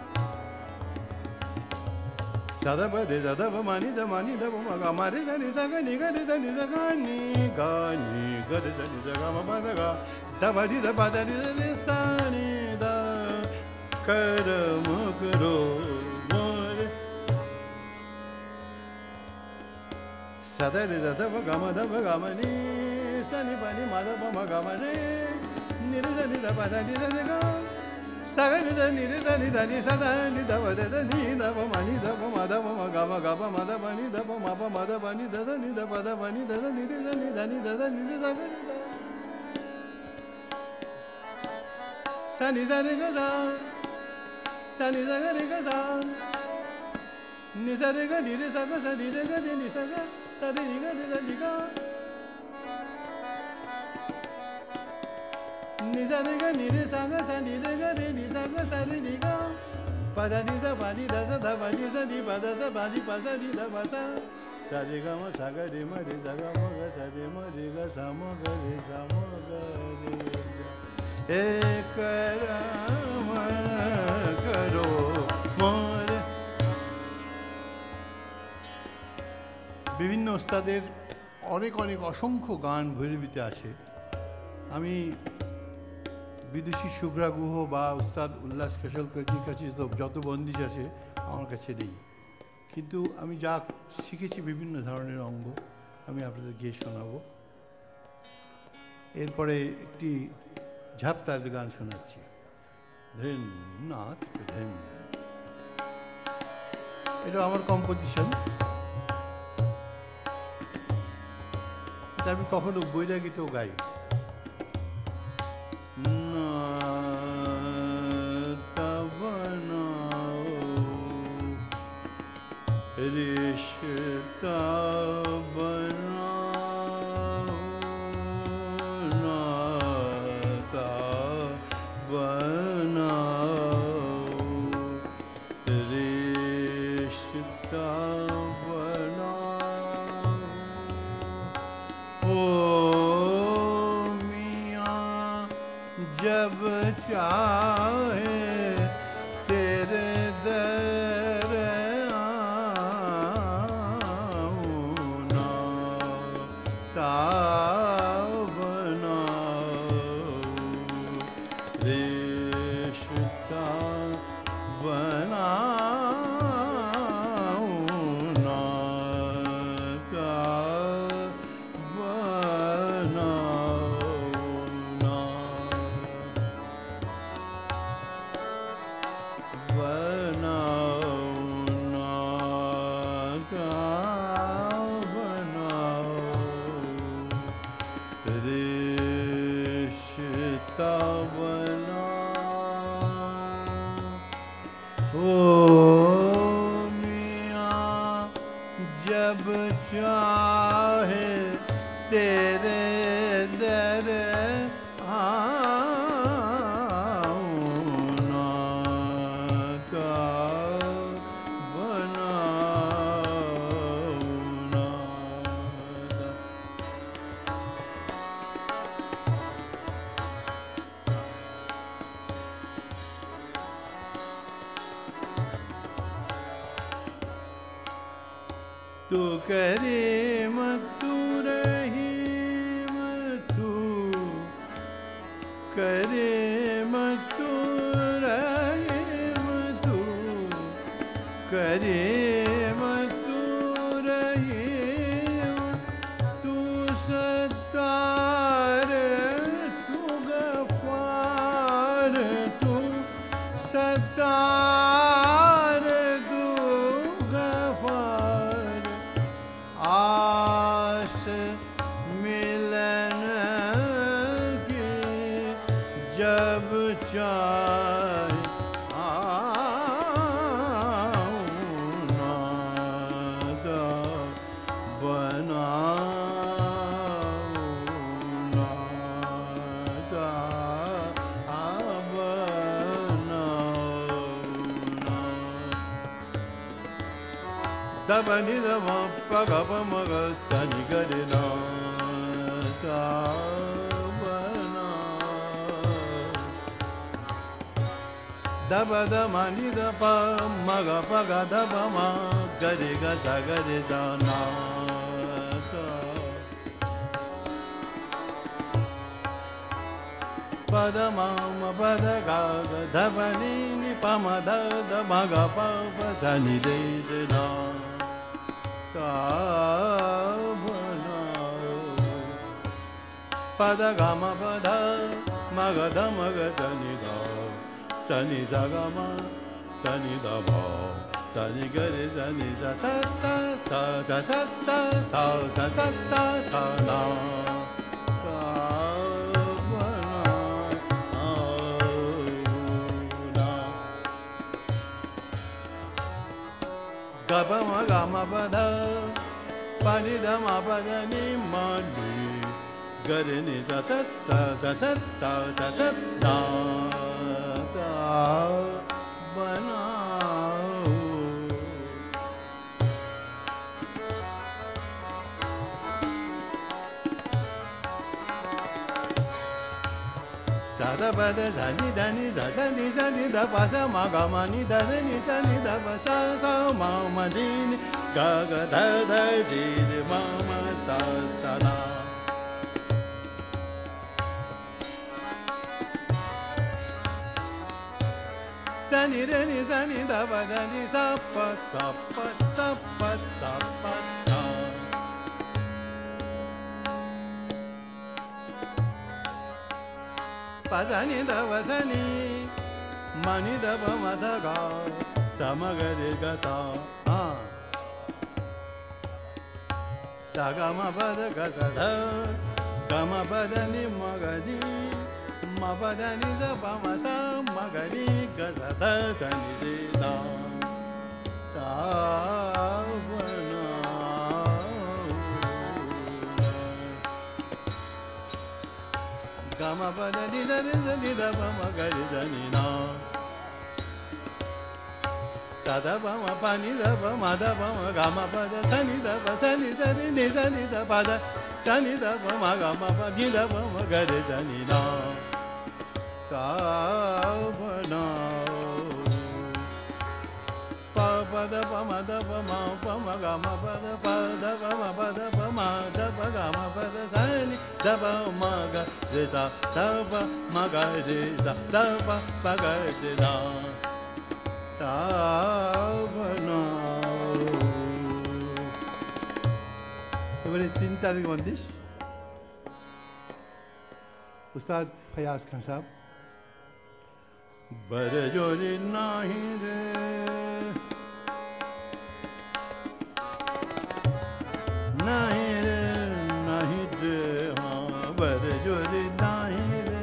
सा ध प रे सा ध प म नि ध प म ग म रे सा नि सा ग नि ग रे सा नि सा ग नि ग रे सा नि सा ग म प ध ग ध प नि ध प ध नि ध नि सा नि ध कर म करो मोर सदा रे सदा प ग म ध प ग म नि सा नि प नि म ध प म ग म रे नि रे सा नि ध प ध नि ध नि ग सा ग नि ध नि रे सा नि ध नि सा ध नि ध प ध ध नि ध प म नि ध प म ध प म ग प म ध प नि ध प म प म ध प नि ध ध नि ध प ध प नि ध ध नि रे सा नि ध नि ध ध नि रे सा ग नि ध सा नि सा रे ग सा सा नि सा ग रे ग सा नि सा रे ग नि रे सा ग सा नि रे ग रे नि सा ग सा रे नि ग रे सा नि ग नि सा रे ग नि रे सा ग सा नि रे ग रे नि सा ग सा रे नि ग प ध नि सा प नि ध सा ध प नि सा नि प ध सा प नि प सा नि ध प सा सा रे ग म सा ग रे म रे सा ग म ग सा रे म रे ग सा म ग रे सा म ग रे सा एक राम करो मोर। বিভিন্ন ওস্তাদের অনেক অনেক অসংখ্য গান ভৈরবীতে আছে। আমি বিদুষী শুভ্রা গুহ বা উস্তাদ উল্লাস কেশলকরজির কাছে যত বন্দিশ আছে আমার কাছে নেই, কিন্তু আমি যা শিখেছি বিভিন্ন ধরনের অঙ্গ আমি আপনাদের গিয়ে শোনাবো। এরপরে একটি ঝাপতার গান শোনাচ্ছি, ধেন নাথ ধেন। এটা আমার কম্পোজিশন, এটা আমি কখনো বৈরাগীতেও গাই। रिश्ता बनाओ नाता बनाओ, रिश्ता बनाओ ओ मियाँ जब चाहे तेरे दर तू करीम तू रहीम जाए Dabani dama pagapa maga sani gare na dabana daba dama ni daba maga paga daba ma gare ga sa gare sa na pada ma pada ga daba ni pa ma da daba ga pa pa sani de na pada gama pada maga da maga sani da sani da gama sani da ba sani gare sani sa sa sa sa sa sa sa sa sa sa sa sa na Gaba ma gama pada pani da ma pada ni ma ni gare ni sa sa sa sa sa sa sa sa da da bana da ba da za ni da ni za da ni za ni da pa sa ma ga ma ni da ni da ni da pa sa sa ma ma di ni ga ga da da di di ma ma sa sa na sa ni da ba da ni sa pa sa pa sa pa sa pa sa pa sa ni da ba sa ni ma ni da ba ma da ga sa ma ga re ga sa sa ga ma pa da ga sa da ga ma pa da ni ma ga ni ma pa da ni sa pa ma sa ma ga ni ga sa da sa ni re da da ba na ga ma pa da ni da pa ma ga re sa ni na sa da pa ma pa ni da pa ma da pa ma ga ma pa da sa ni da pa sa ni da pa da sa ni da pa ma ga ma pa ni da pa ma ga re sa ni na ka ba na pa pa da pa ma ga ma pa da pa ma pa da pa ma da pa ga ma pa da sa ni da pa ma ga re sa da pa ma ga re sa da pa ga re na ta ba na এবারে 3 তারিখ বন্দিশ उस्ताद फयाज खान साहब बरजोरी नाही रे नाही रे नाही रे हाँ बरजोरी नाही रे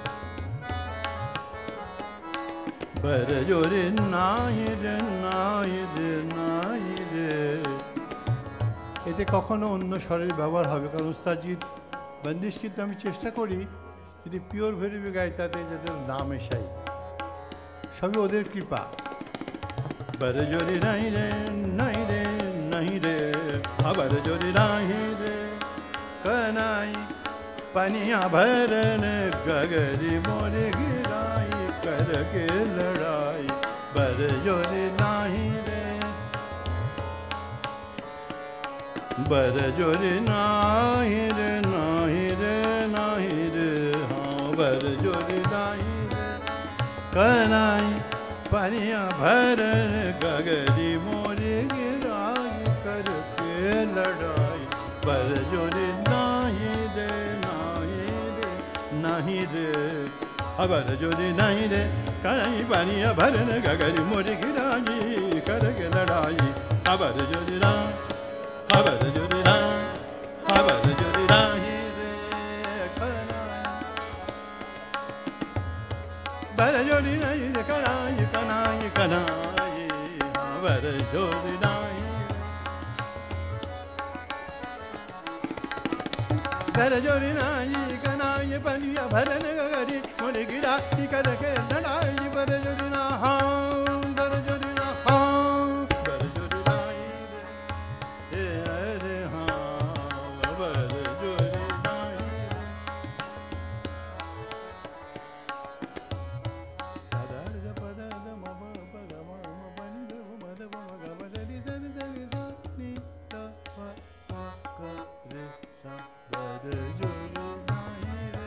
बरजोरी नाही रे नाही रे नाही रे এতে কখনো অন্য স্বরের ব্যবহার হবে কারণ উস্তাদজির বন্দিশ কিন্তু আমি চেষ্টা করি যদি পিওর ভেরিবি গাই তাতে যাদের নাম এসাই সবই ওদের কৃপা বরজোরি নাই রে নাই রে নাই রে বরজোরি নাই রে কনাই পানিয়া ভরন গগরি মোরে गिराई करके लड़ाई बरजोरी नाही रे बरजोरी नाही रे नाही रे नाही रे हाँ बरजोरी नाही रे कनाई पानिया भरन गगरी मोरी गिराई करके लड़ाई बरजोरी नाही रे नाही रे नहीं रे बरजोरी नहीं रे कनाई पानिया भरन गगरी मोरी गिराई करके लड़ाई बरजोरी ना बरजोरी ना बरजोरी नाही रे कनाई कर जोरी नाई कनाई बनिया भरन गगरी मोरे गिरा की कर के लड़ाई बर जोरी ना हाँ बर जोरी ना हाँ बर जोरी नाई रे अरे हाँ बर जोरी नाई सदा ग पद द म ब प ग म म प नि द म द प म ग म द नि स नि स नि स नि द प म ग रे सा बर जोरी नाई रे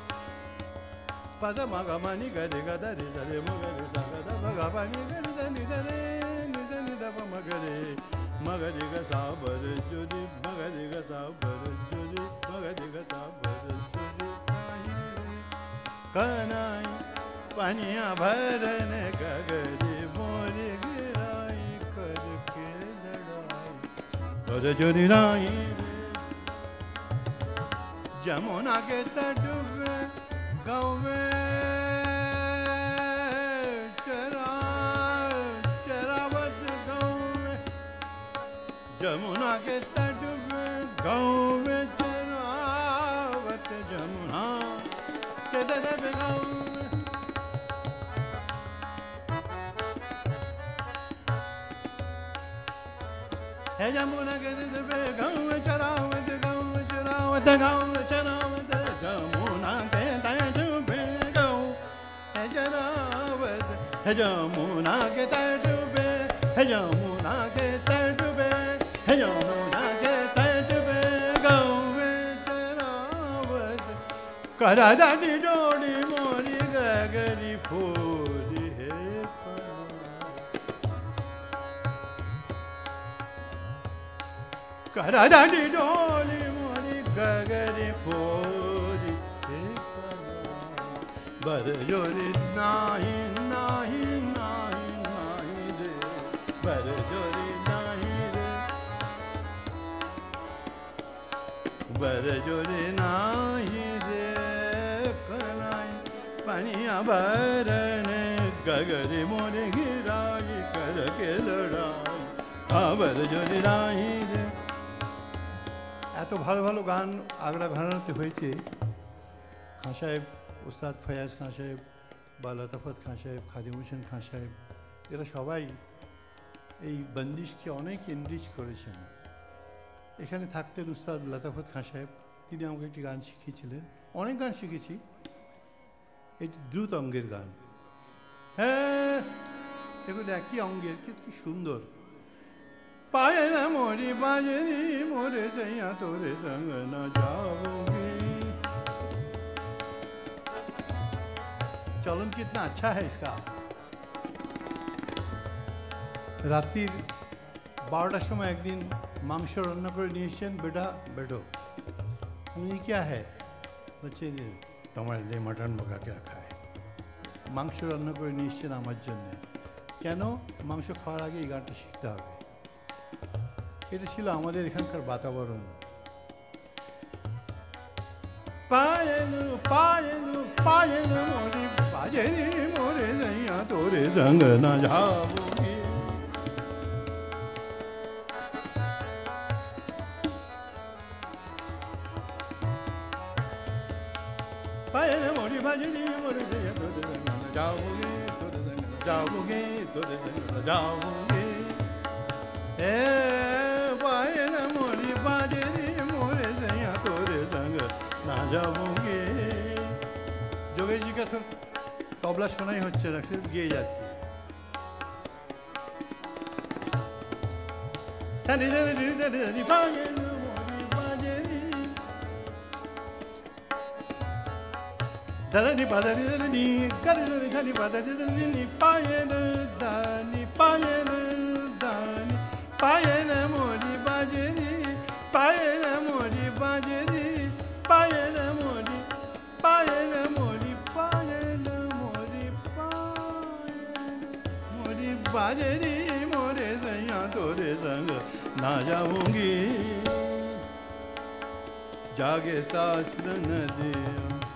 पद म ग म नि ग रे ग द रे स रे म ग रे सा ग द प ग प नि ग रे स नि द रे नि स नि द प म ग रे म ग रे ग सा बर जोरी म ग रे ग सा बर जोरी म ग रे ग सा बर जोरी नाई रे कनाई पानिया भरन गगरी मोरी गिराई करके लड़ाई बर जोरी नाई जमुना के तट पे गाँव में चरावत गाँव में जमुना के तट पे गाँव में चरावत जमुना के तट पे गाँव में है जमुना के तट पे गाँव में चरावत गाँव में चरावत गाँव में चरावत जमुना के तट पे गाँव है चरावत है जमुना के तट पे है जमुना के तट पे है जमुना के तट पे गाँव में चरावत करा दादी जोड़ी मोरी गगरी फूली है करा दादी जोड़ी मोरी गगरी फूली है बर जोरी नाही नाही नाही नाही रे बर जोरी नाही रे बर जोरी नाही रे कनाई पानिया भरन गगरी मोरे गिराई करके लड़ाई हाँ बर जोरी नाही रे এত ভালো ভালো গান আগ্রা ঘরানাতে হয়েছে খান সাহেব উস্তাদ ফয়াজ খান সাহেব বা লতাফত খান সাহেব খাদিম হোসেন খান সাহেব এরা সবাই এই বন্দিশকে অনেক এনরিচ করেছেন এখানে থাকতেন উস্তাদ লতাফত খান সাহেব তিনি আমাকে একটি গান শিখিয়েছিলেন অনেক গান শিখেছি এটি দ্রুত অঙ্গের গান হ্যাঁ দেখুন একই অঙ্গের কি সুন্দর पाए न मोरी बाजरी मोरे सैया तोरे संग न जाऊंगी चलन कितना अच्छा है इसका রাত্রির 12টার সময় একদিন মাংস রান্না করে নিয়ে এসেছেন বেটা বেটো আমি क्या है বলছে তোমার लिए मटन मंगा के रखा है মাংস রান্না করে নিয়ে এসেছেন আমার জন্য কেন মাংস খাওয়ার আগে এই গানটা শিখতে হবে এটা ছিল আমাদের এখানকার বাতাবরণ পায়েল পায়েল পায়েল মোরে বাজেরি মোরে সैया तोरे संग न जाऊंगी पायल मोरी बाजरी मोरे सैया तोरे संग न जाऊंगी तोरे संग न जाऊंगी तोरे संग न जाऊंगी पायल मोरी बाजरी मोरे सैया तोरे संग ना जाऊंगी जोगेश जी का तो तबला শোনাই হচ্ছে না শুধু গেয়ে যাচ্ছি সানি সানি সানি পায়েল মোরি বাজরি দানি বাদানি দানি কারে দানি বাদানি দানি পায়েল দানি পায়েল দানি पायल मोरी बाजरी पायल मोरी बाजरी पायल मोरी पायल मोरी पायल मोरी पायल मोरी बाजरी मोरे सैया तोरे संग ना जाऊंगी जागे शास्त्र नदिया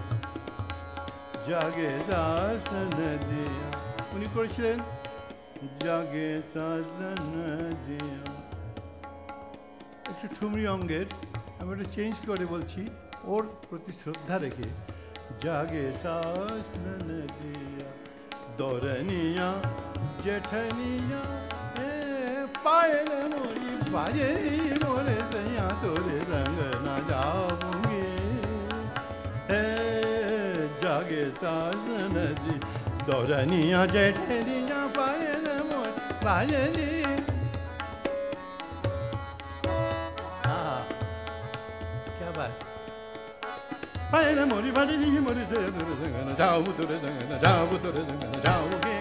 जागे शास्त्र नदिया उन्हीं করেছিলেন জাগে সাজনা দিয়া একটু ঠুমরি অঙ্গের আমি এটা চেঞ্জ করে বলছি ওর প্রতি শ্রদ্ধা রেখে জাগে সাস ননদিয়া দরনিয়া জেঠনিয়া पायल मोरी बाजे मोरे सैया तोरे संग ना जाऊंगी हे जागे सास नदी दौरनिया जेठनिया पायल मोर बाजली क्या बात पायल मोरी बाजली मोरे से तोरे संग ना जाऊं तोरे संग ना जाऊं तोरे संग ना जाऊंगी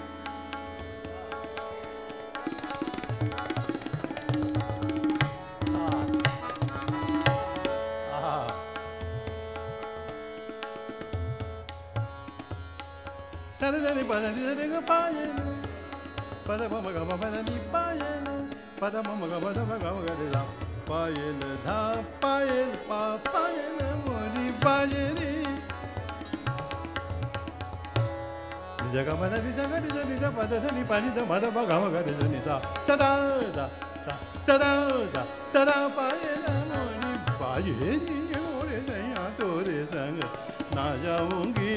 Sadani badani sadani payena, pada mama gama badani payena, pada mama gama gadela payena dha payena pa payena mori payeni. Jaga badani sagani sadani sa pada sadani pani sa pada mama gama gadela ni sa tada da sa tada da tada payena mori payeni mori saiya tore sang na jaungi.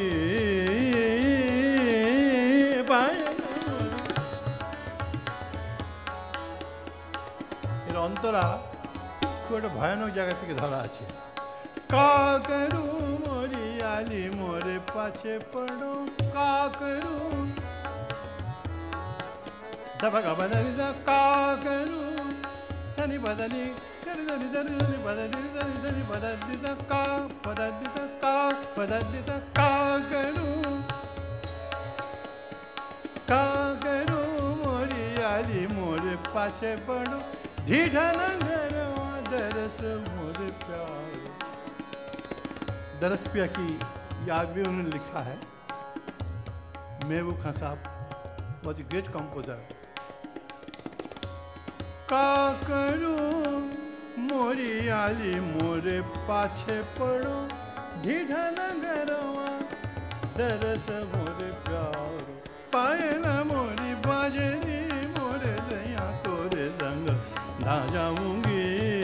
এর অন্তরা খুব একটা ভয়ানক জায়গা থেকে ধরা আছে কাকরু মরি আলি মোরে পাছে পড়ো কাকরু দবগা বদলি দা কাকরু সনি বদলি করে দনি দনি বদলি দনি দনি বদলি দা কা বদলি দা কা বদলি দা কাকরু काकरू मोरी आली मोरे पाछे पड़ो ढीठा नगरवा दरस मोरे प्यार दरस पिया की याद भी उन्होंने लिखा है Mehboob Khan sahab was a great composer काकरू मोरी आली मोरे पाछे पड़ो ढीठा नगरवा दरस मोरे प्यार पायला मोरी बाजरी मोरे सैया तोरे संग ना जाऊंगी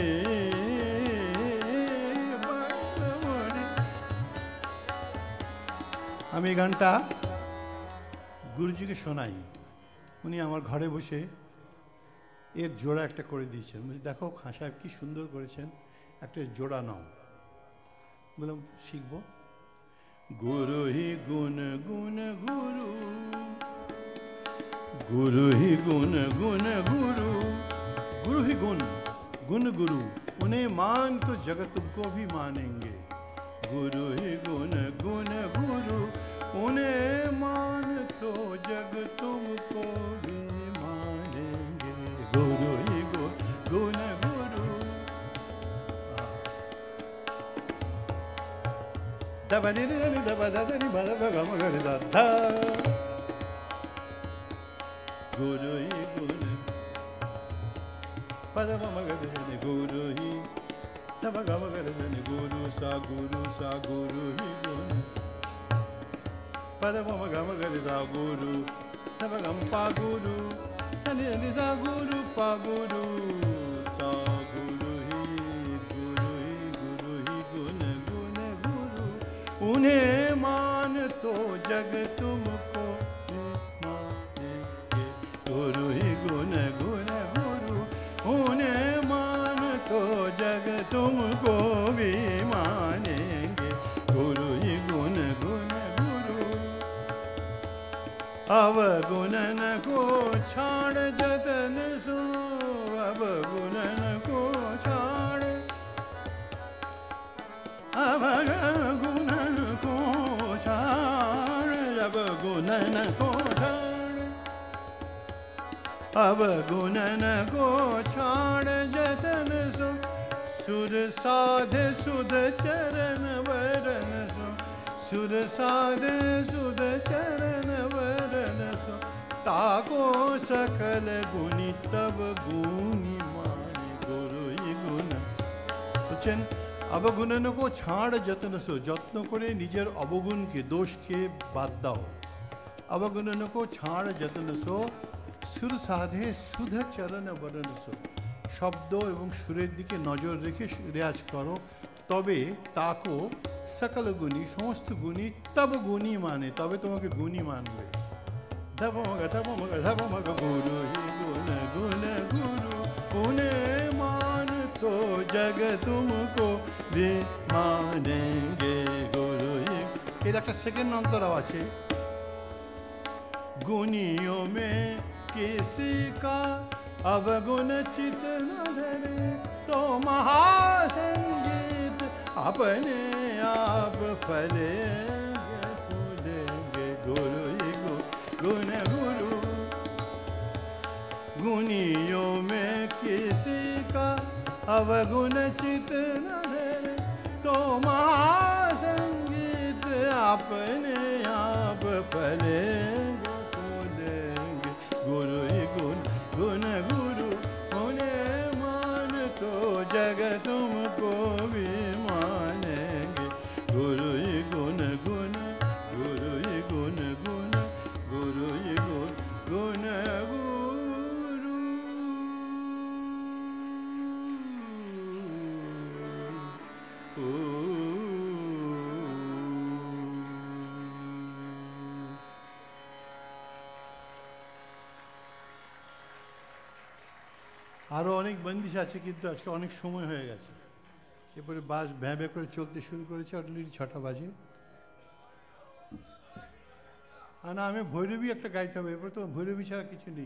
আমি এই গানটা গুরুজিকে শোনাই উনি আমার ঘরে বসে এর জোড়া একটা করে দিয়েছেন দেখো খান সাহেব কি সুন্দর করেছেন একটা জোড়া নাও বললাম শিখবো गुरु ही गुण गुण गुरु गुरु ही गुण गुण गुरु गुरु ही गुण गुण गुरु उन्हें मान तो जगत तुमको भी मानेंगे गुरु ही गुण गुण गुरु उन्हें मान तो जग तुमको भी मानेंगे गुरु ही गुण गुण गुरु दबनी दबदनी बदबगम गदा धा गुरु ही गुण पदम गदनी गुरु ही दबगम गदनी गुरु सा गुरु ही गुण पदम गम गदा गुरु दबगम पा गुरु सनि सनि सा गुरु पा गुरु सा गुरु ही गुण गुण गुरु उन्हें मान तो जग तुमको मानेंगे गुरु ही गुण गुण गुरु उन्हें मान तो जग तुमको भी मानेंगे गुरु ही गुण गुण गुरु अवगुणन को छाड़ जतन सो अवगुणन को छाड़ अवगुणन को छाड़ अवगुणन को छाड़ अवगुणन को छाड़ जतन सो सुर साधे सुध चरण वरण सो सुर साधे सुध चरण वरण सो ताको सकल गुणी तब गुणी माने गुरु ही गुण বলছেন অবগুণনকো ছাড় যত্ন সো যত্ন করে নিজের অবগুণকে দোষকে বাদ দাও অবগুণনকো ছাড় যত্ন সো সুর সাধে সুধ চরণ বরণ সো শব্দ এবং সুরের দিকে নজর রেখে রেয়াজ করো তবে তাকো সকল গুণী, সমস্ত গুণী তব গুণী মানে, তবে তোমাকে গুণী মানবে। গুরু হি গুণ গুণ গুরু গুণে মান তো জগ তুমকো भी मानेंगे गुरु। এর একটা সেকেন্ড অন্তরাও আছে। गुनियों में किसी का अवगुण चित न धरे तो महासंगीत अपने आप फलेंगे फूलेंगे गुरु ही गुण गुरु। गुनियों में किसी का अवगुण चित न धरे तो महासंगीत अपने आप फलेंगे फूलेंगे गुरु ही गुण गुण गुरु होने मान तो जग तुमको भी मानेंगे गुरु ही गुण गुण गुरु ही गुण गुण गुरु ही गुण गुण गुरु। আরও অনেক বন্দিশ আছে, কিন্তু আজকে অনেক সময় হয়ে গেছে। এরপরে বাস ভ্যাঁ ভ্যাঁ করে চলতে শুরু করেছে, অলরেডি 6টা বাজে। আর না, আমি ভৈরবী একটা গাইতে হবে, এরপরে তো ভৈরবী ছাড়া কিছু নেই।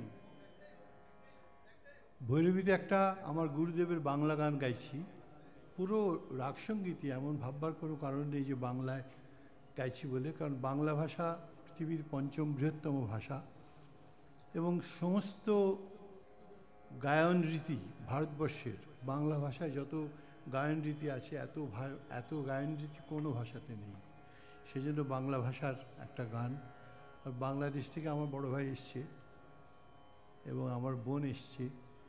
ভৈরবীতে একটা আমার গুরুদেবের বাংলা গান গাইছি, পুরো রাগসঙ্গীতই, এমন ভাববার কোনো কারণ নেই যে বাংলায় গাইছি বলে, কারণ বাংলা ভাষা পৃথিবীর 5ম বৃহত্তম ভাষা এবং সমস্ত গায়ন রীতি ভারতবর্ষের, বাংলা ভাষায় যত গায়ন রীতি আছে এত গায়ন রীতি কোনো ভাষাতে নেই। সেজন্য বাংলা ভাষার একটা গান। আর বাংলাদেশ থেকে আমার বড় ভাই এসছে এবং আমার বোন এসছে।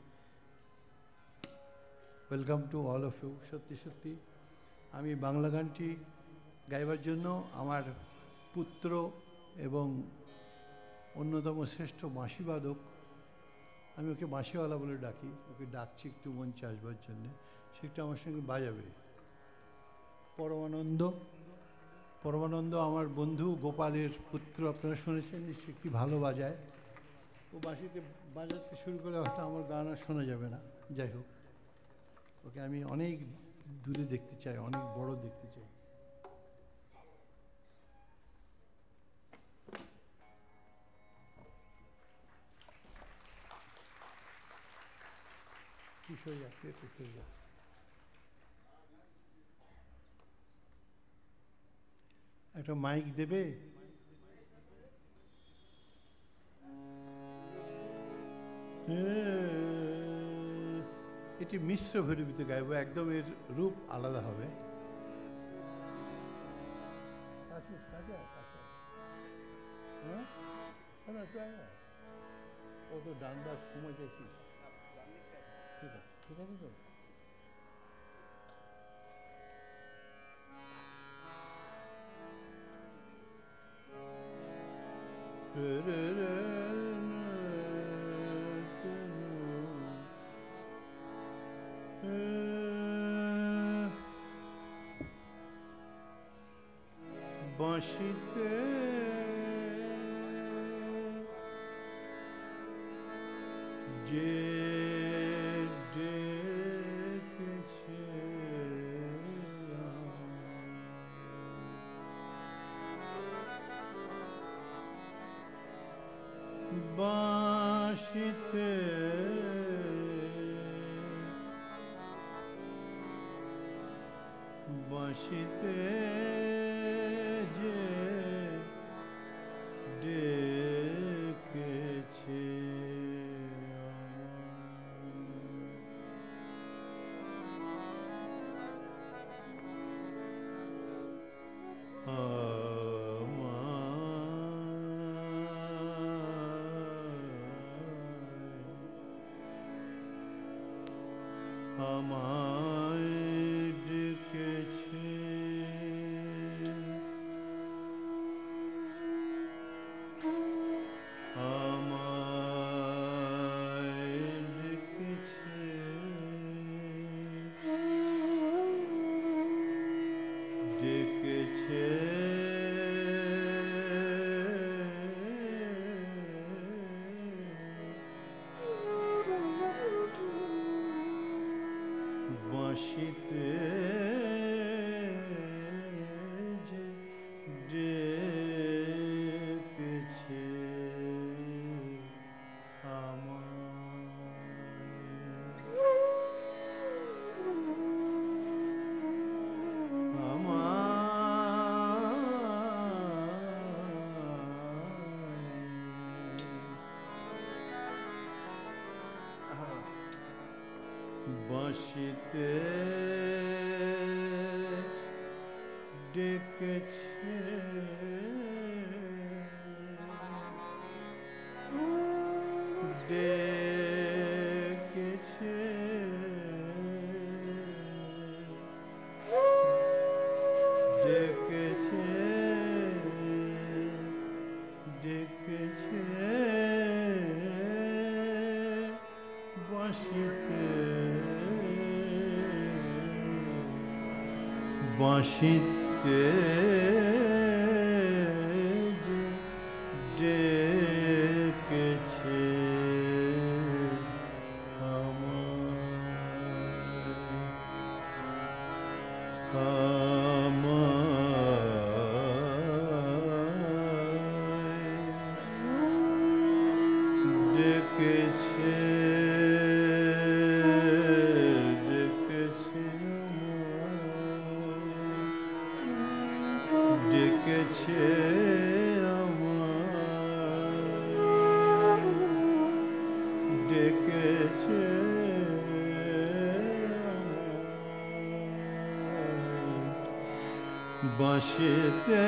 Welcome to all of you. সত্যি সত্যি আমি বাংলা গানটি গাইবার জন্য আমার পুত্র এবং অন্যতম শ্রেষ্ঠ বাঁশিবাদক, আমি ওকে বাঁশিওয়ালা বলে ডাকি, ওকে ডাকছি একটু মঞ্চে আসবার জন্যে, সে একটু আমার সঙ্গে বাজাবে। পরমানন্দ আমার বন্ধু গোপালের পুত্র, আপনারা শুনেছেন সে কি ভালো বাজায়। ও বাঁশিতে বাজাতে শুরু করে হয়তো আমার গান আর শোনা যাবে না। যাই হোক, ওকে আমি অনেক দূরে দেখতে চাই, অনেক বড় দেখতে চাই। একটা মাইক দেবে? এটি মিশ্র ভৈরবীতে গাইব, একদম এর রূপ আলাদা হবে। ও তো ডান বাজ সময় চাইছিস, ঠিক আছে ঠিক আছে তো। বাঁশিতে যে ডেকেছে বাঁশিতে বাঁশিতে যে ডেকেছে আমায় ডেকেছে ডেকেছে বাঁশিতে যে ডেকেছে বাঁশিতে ডেকেছে ডেকেছে ডেকেছে ডেকেছে বাঁশিতে বাঁশিতে যে ডেকেছে ডেকেছে ডেকেছে ডেকেছে বাঁশিতে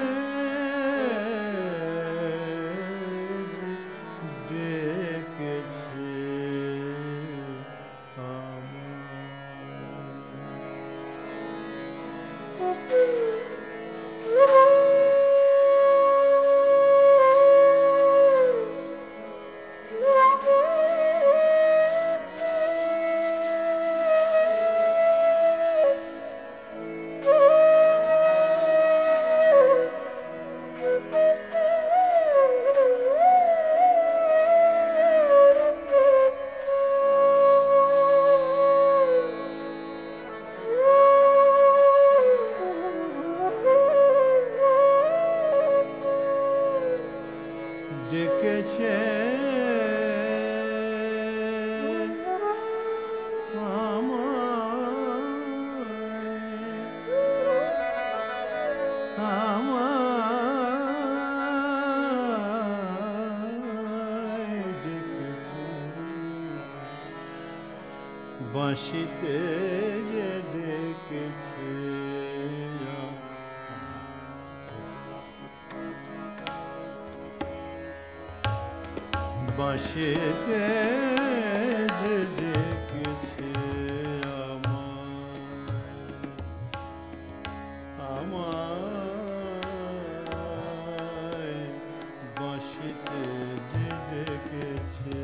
ডেকেছে ডেকেছে বাঁশিতে যে ডেকেছে বাঁশিতে যে ডেকেছে আমায় বাঁশিতে যে ডেকেছে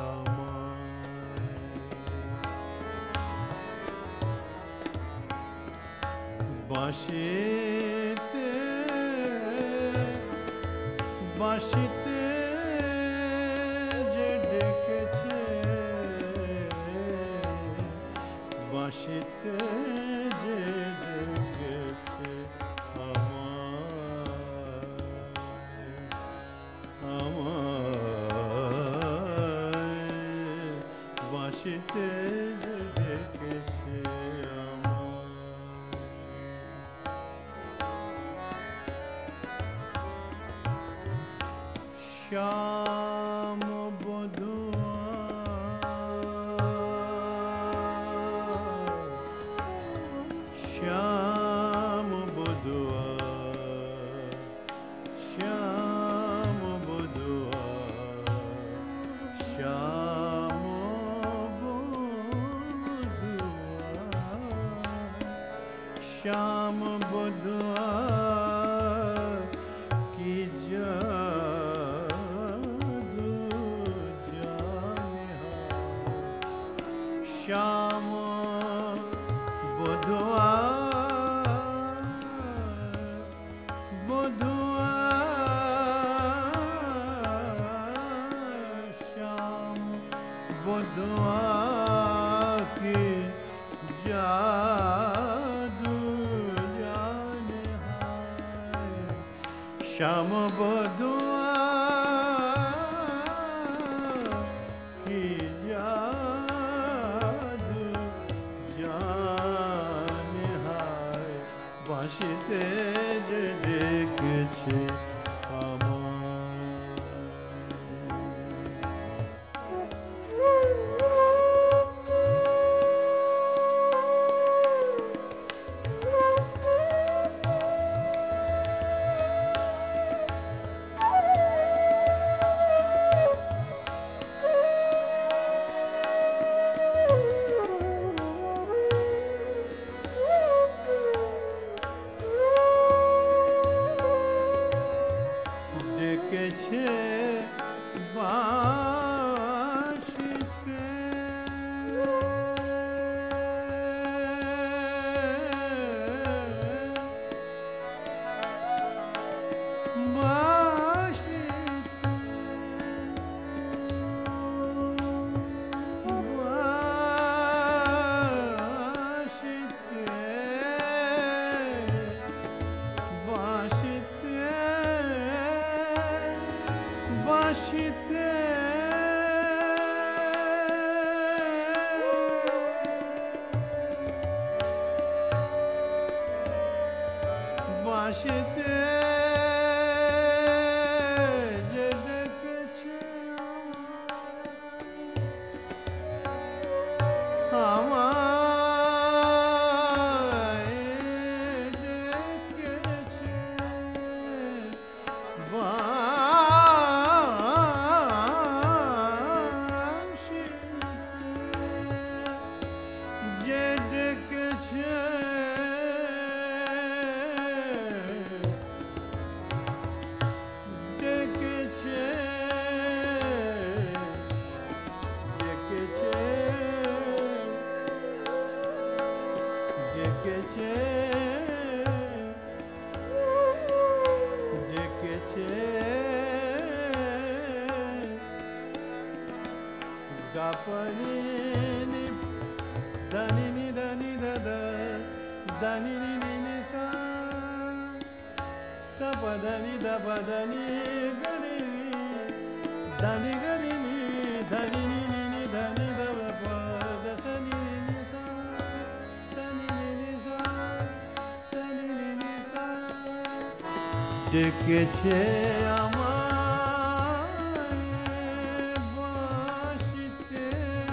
বাঁশিতে বাঁশিতে যে ডেকেছে বাঁশিতে যে ডেকেছে আমায় বাঁশিতে যে ডেকেছে শ্যাম বধুয়া শ্যাম বধুয়া শ্যাম বধুয়া শ্যাম বধুয়া শ্যাম বধুয়া কি श्याम बधुआ শ্যাম বধুয়া কি জাদু জানে হায় বাঁশিতে যে ডেকেছে ডেকেছে বাঁশিতে বাঁশিতে বাঁশিতে যে ডেকেছে আমায় ডেকেছে যে ডেকেছে ডেকেছে ডেকেছে ডেকেছে ডেকেছে গাপনি ধানি নি ধানি দাদা ধানি নি নি নি সা সপদানি দাপদানি গরি ধানি গরি নি ধানি নি নি নি ধানি দাবা পদ সনি নি সা সনি নি নি সা সনি নি নি সা ডেকেছে আমায় বাঁশিতে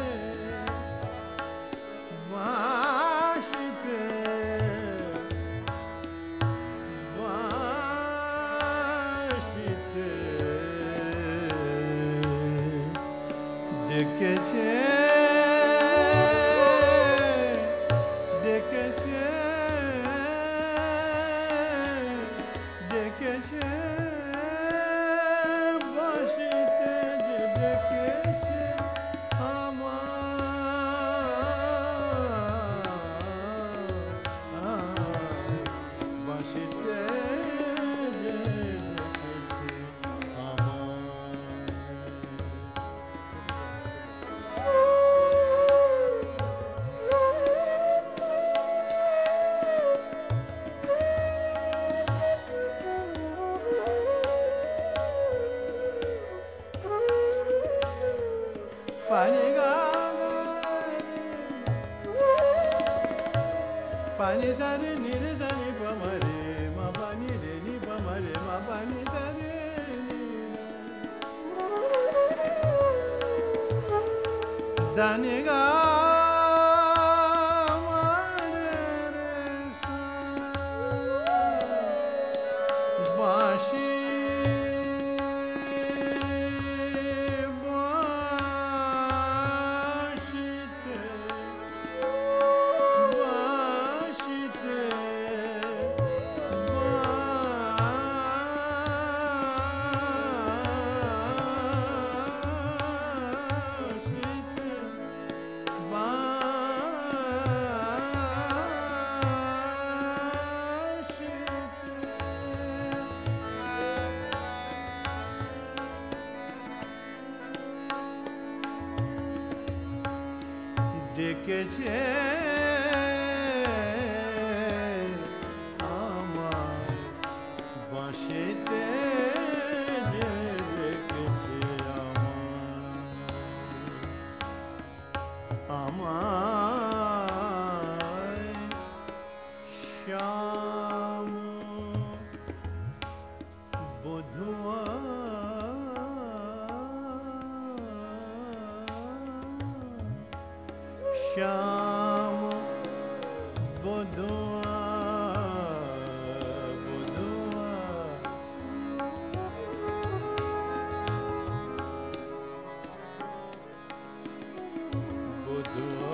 বাঁশিতে বাঁশিতে ডেকেছে ডেকেছে ডেকেছে বাঁশিতে যে ডেকেছে বাঁশিতে যে ডেকেছে পানি গা পানি সারে নিরে সারে পমরে মা পানি রে নি পমরে মা পানি সারে দানি গা বাঁশি ডেকেছে আমায় বাঁশিতে শ্যাম বধুয়া শ্যাম বধুয়া বধুয়া বধুয়া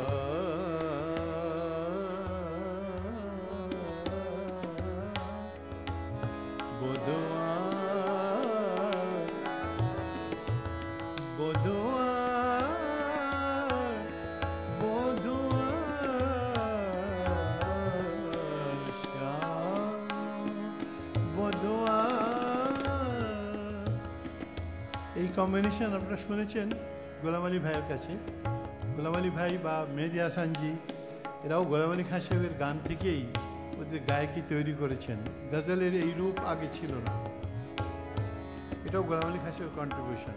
এই কম্বিনেশন আপনারা শুনেছেন গোলাম আলী ভাইয়ের কাছে। গোলাম আলী ভাই বা মেহেদী হাসানজি এরাও গোলাম আলী খান সাহেবের গান থেকেই ওদের গায়কী তৈরি করেছেন। গজলের এই রূপ আগে ছিল না, এটাও গোলাম আলী খান সাহেবের কন্ট্রিবিউশন।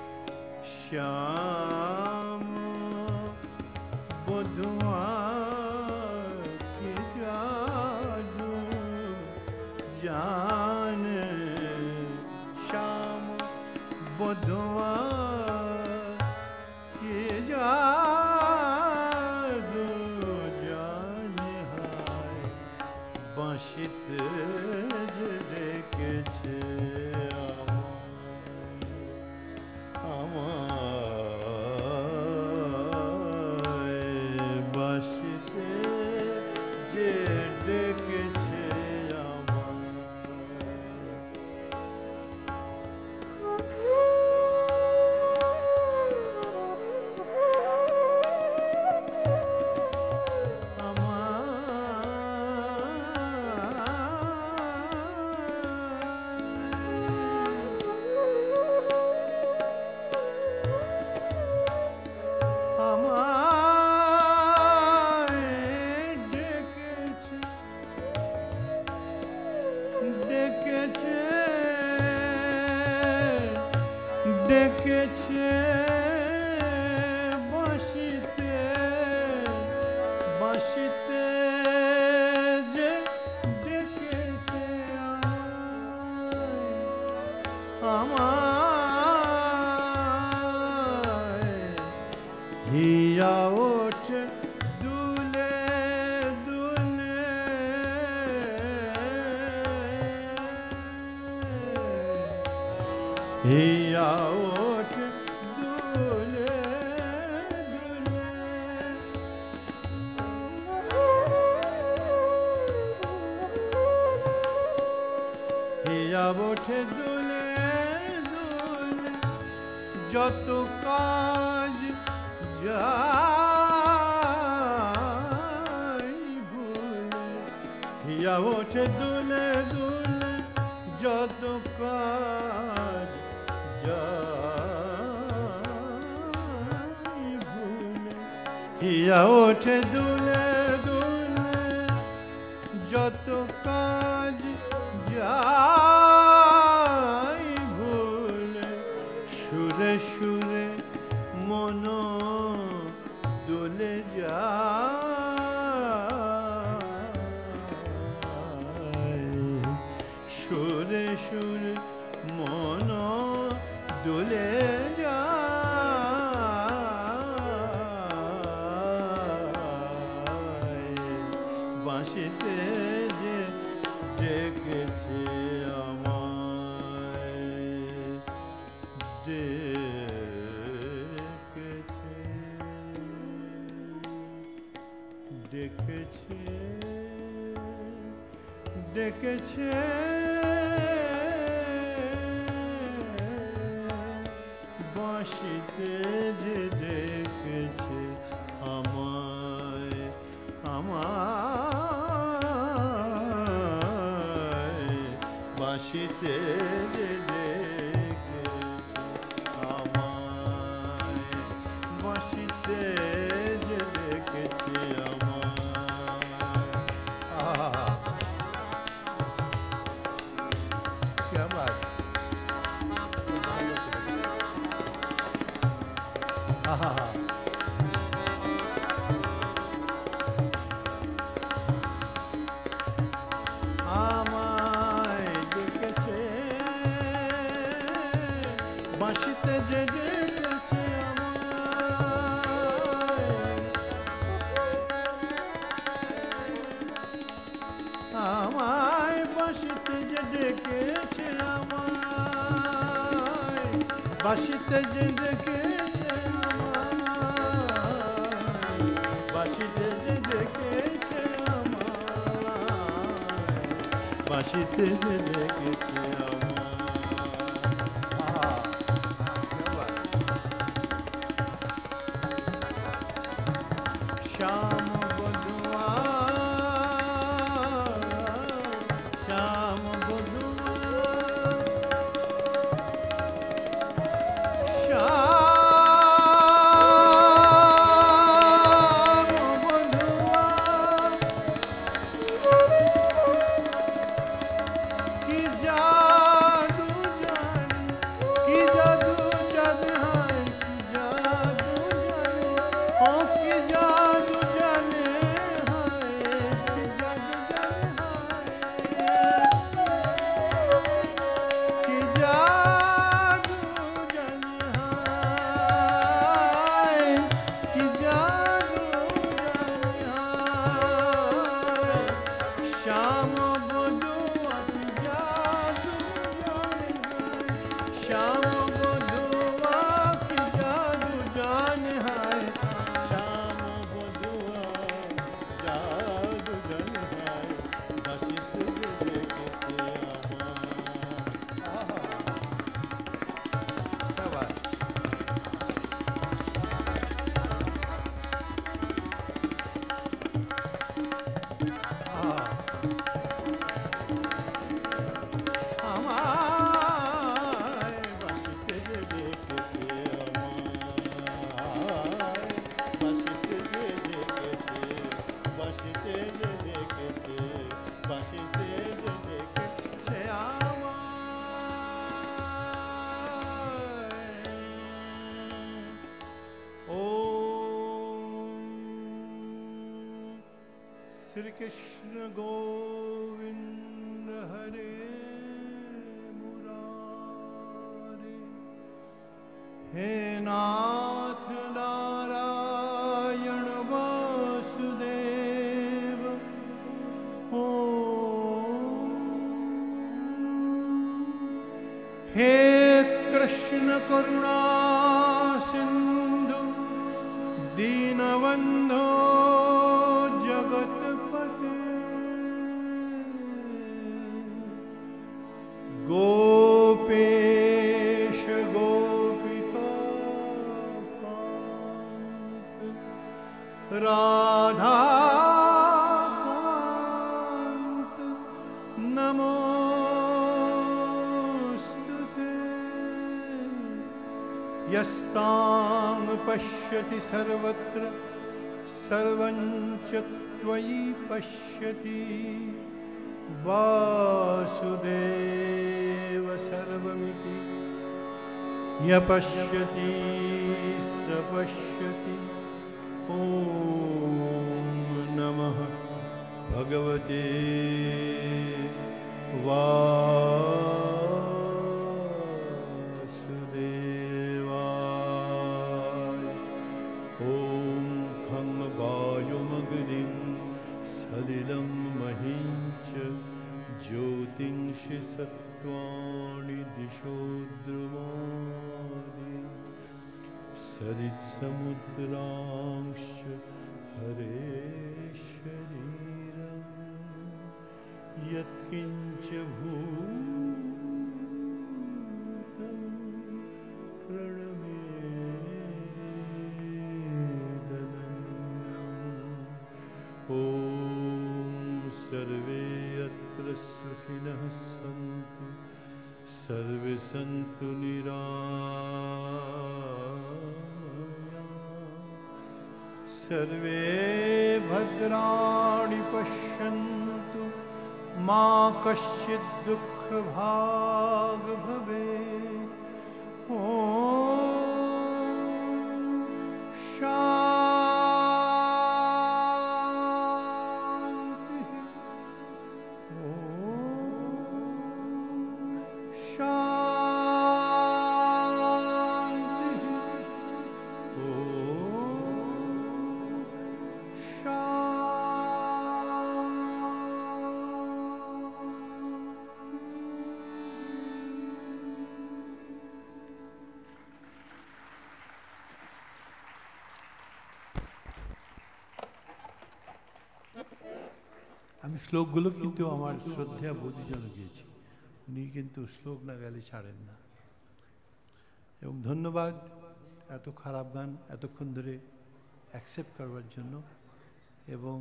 শ্যাম বধুয়া কি জাদু জানে, শ্যাম বধুয়া কি জাদু জানে, হায় বাঁশিতে যে ডেকেছে বাঁশিতে যে ডেকেছে ডেকেছে বাঁশিতে, বাঁশিতে যে ডেকেছে আমায়, হিয়া ওঠে দুলে দুলে, হিয়া ওঠে দুলে দুলে, হিয়া ওঠে দুলে দুলে, যত কাজ যাই ভুলে, হিয়া ওঠে দুলে দুলে, যত কাজ যাই ভুলে, হিয়া ওঠে দুলে দুলে, যত কাজ যাই ভুলে, সুরে সুরে মন দোলে যায়, সুরে সুরে মন দোলে যায়, বাঁশিতে যে ডেকেছে আমায়, ডেকেছে ডেকেছে ডেকেছে, বাঁশিতে যে ডেকেছে আমায়, আমায়, বাঁশিতে যে ডেকেছে আমায়, বাঁশিতে যে ডেকেছে আমায়। क्या बात, আমায় বাঁশিতে যে ডেকেছে, আমায় বাঁশিতে যে ডেকেছে, আমায় বাঁশিতে যে ডেকেছে, আমায় বাঁশিতে যে ডেকেছে আমায়। श्याम बधुआ, श्याम बधुआ, श्याम बधुआ की जादू जाने, की जादू जाने हाय, की जादू जाने, ओ की जादू जाने हाय, की जादू जाने हाय, की जादू जाने हाय, की जादू जाने हाय, श्याम बधुआ की जादू जाने हाय, श्याम बधुआ की जादू जाने हाय, श्याम बधुआ जादू जाने हाय, बाँशिते जे ডেকেছে আমায়। आहा, क्या बात। आहा, আমায় বাঁশিতে যে ডেকেছে, আমায় বাঁশিতে যে ডেকেছে, বাঁশিতে যে ডেকেছে, বাঁশিতে যে ডেকেছে আমায়। ओम श्री कृष्ण गोविंद हरे मुरारे, हे नाथ नारायण वासुदेव। ओम हे कृष्ण करुणा सिंधु दीनबंधो जगतपते, गोपेश गोपिका कांत, राधा कांत नमोस्तुते। यस्तां पश्यति सर्वत्र सर्वं च त्वयि पश्यति, वासुदेव सर्वमिति य पश्यति स पश्यति। ॐ नमः भगवते वासुदेवाय। ॐ खं वायुमग्निं सलिलं महीं च ज्योतिंषि सत्त्वाणि दिशो द्रुमादि, सरित्समुद्रांश्च हरे शरीरं, यत्किञ्च भूतं प्रणमेदनन्दम्। ॐ सर्वे अत्र सुखिनः सन्तु, सर्वे सन्तु निरामया, सर्वे भद्राणि पश्यन्तु, मा कश्चित् दुःखभाग् भवेत्। ॐ शान्तिः, ॐ शान्तिः, ॐ शान्तिः। আমি শ্লোকগুলো কিন্তু আমার শ্রদ্ধা বৌদির জন্য গিয়েছি, উনি কিন্তু শ্লোক না গেলে ছাড়েন না। এবং ধন্যবাদ এত খারাপ গান এতক্ষণ ধরে অ্যাকসেপ্ট করবার জন্য। এবং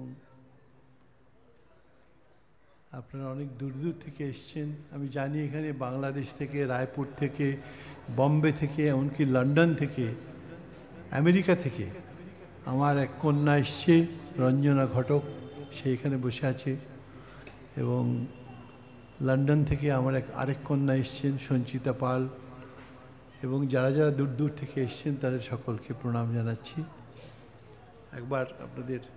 আপনারা অনেক দূর দূর থেকে এসছেন, আমি জানি এখানে বাংলাদেশ থেকে, রায়পুর থেকে, বম্বে থেকে, এমনকি লন্ডন থেকে, আমেরিকা থেকে আমার এক কন্যা এসছে, রঞ্জনা ঘটক, সে এখানে বসে আছে। এবং লন্ডন থেকে আমার আরেক কন্যা এসছেন, সঞ্চিতা পাল। এবং যারা যারা দূর দূর থেকে এসছেন তাদের সকলকে প্রণাম জানাচ্ছি। একবার আপনাদের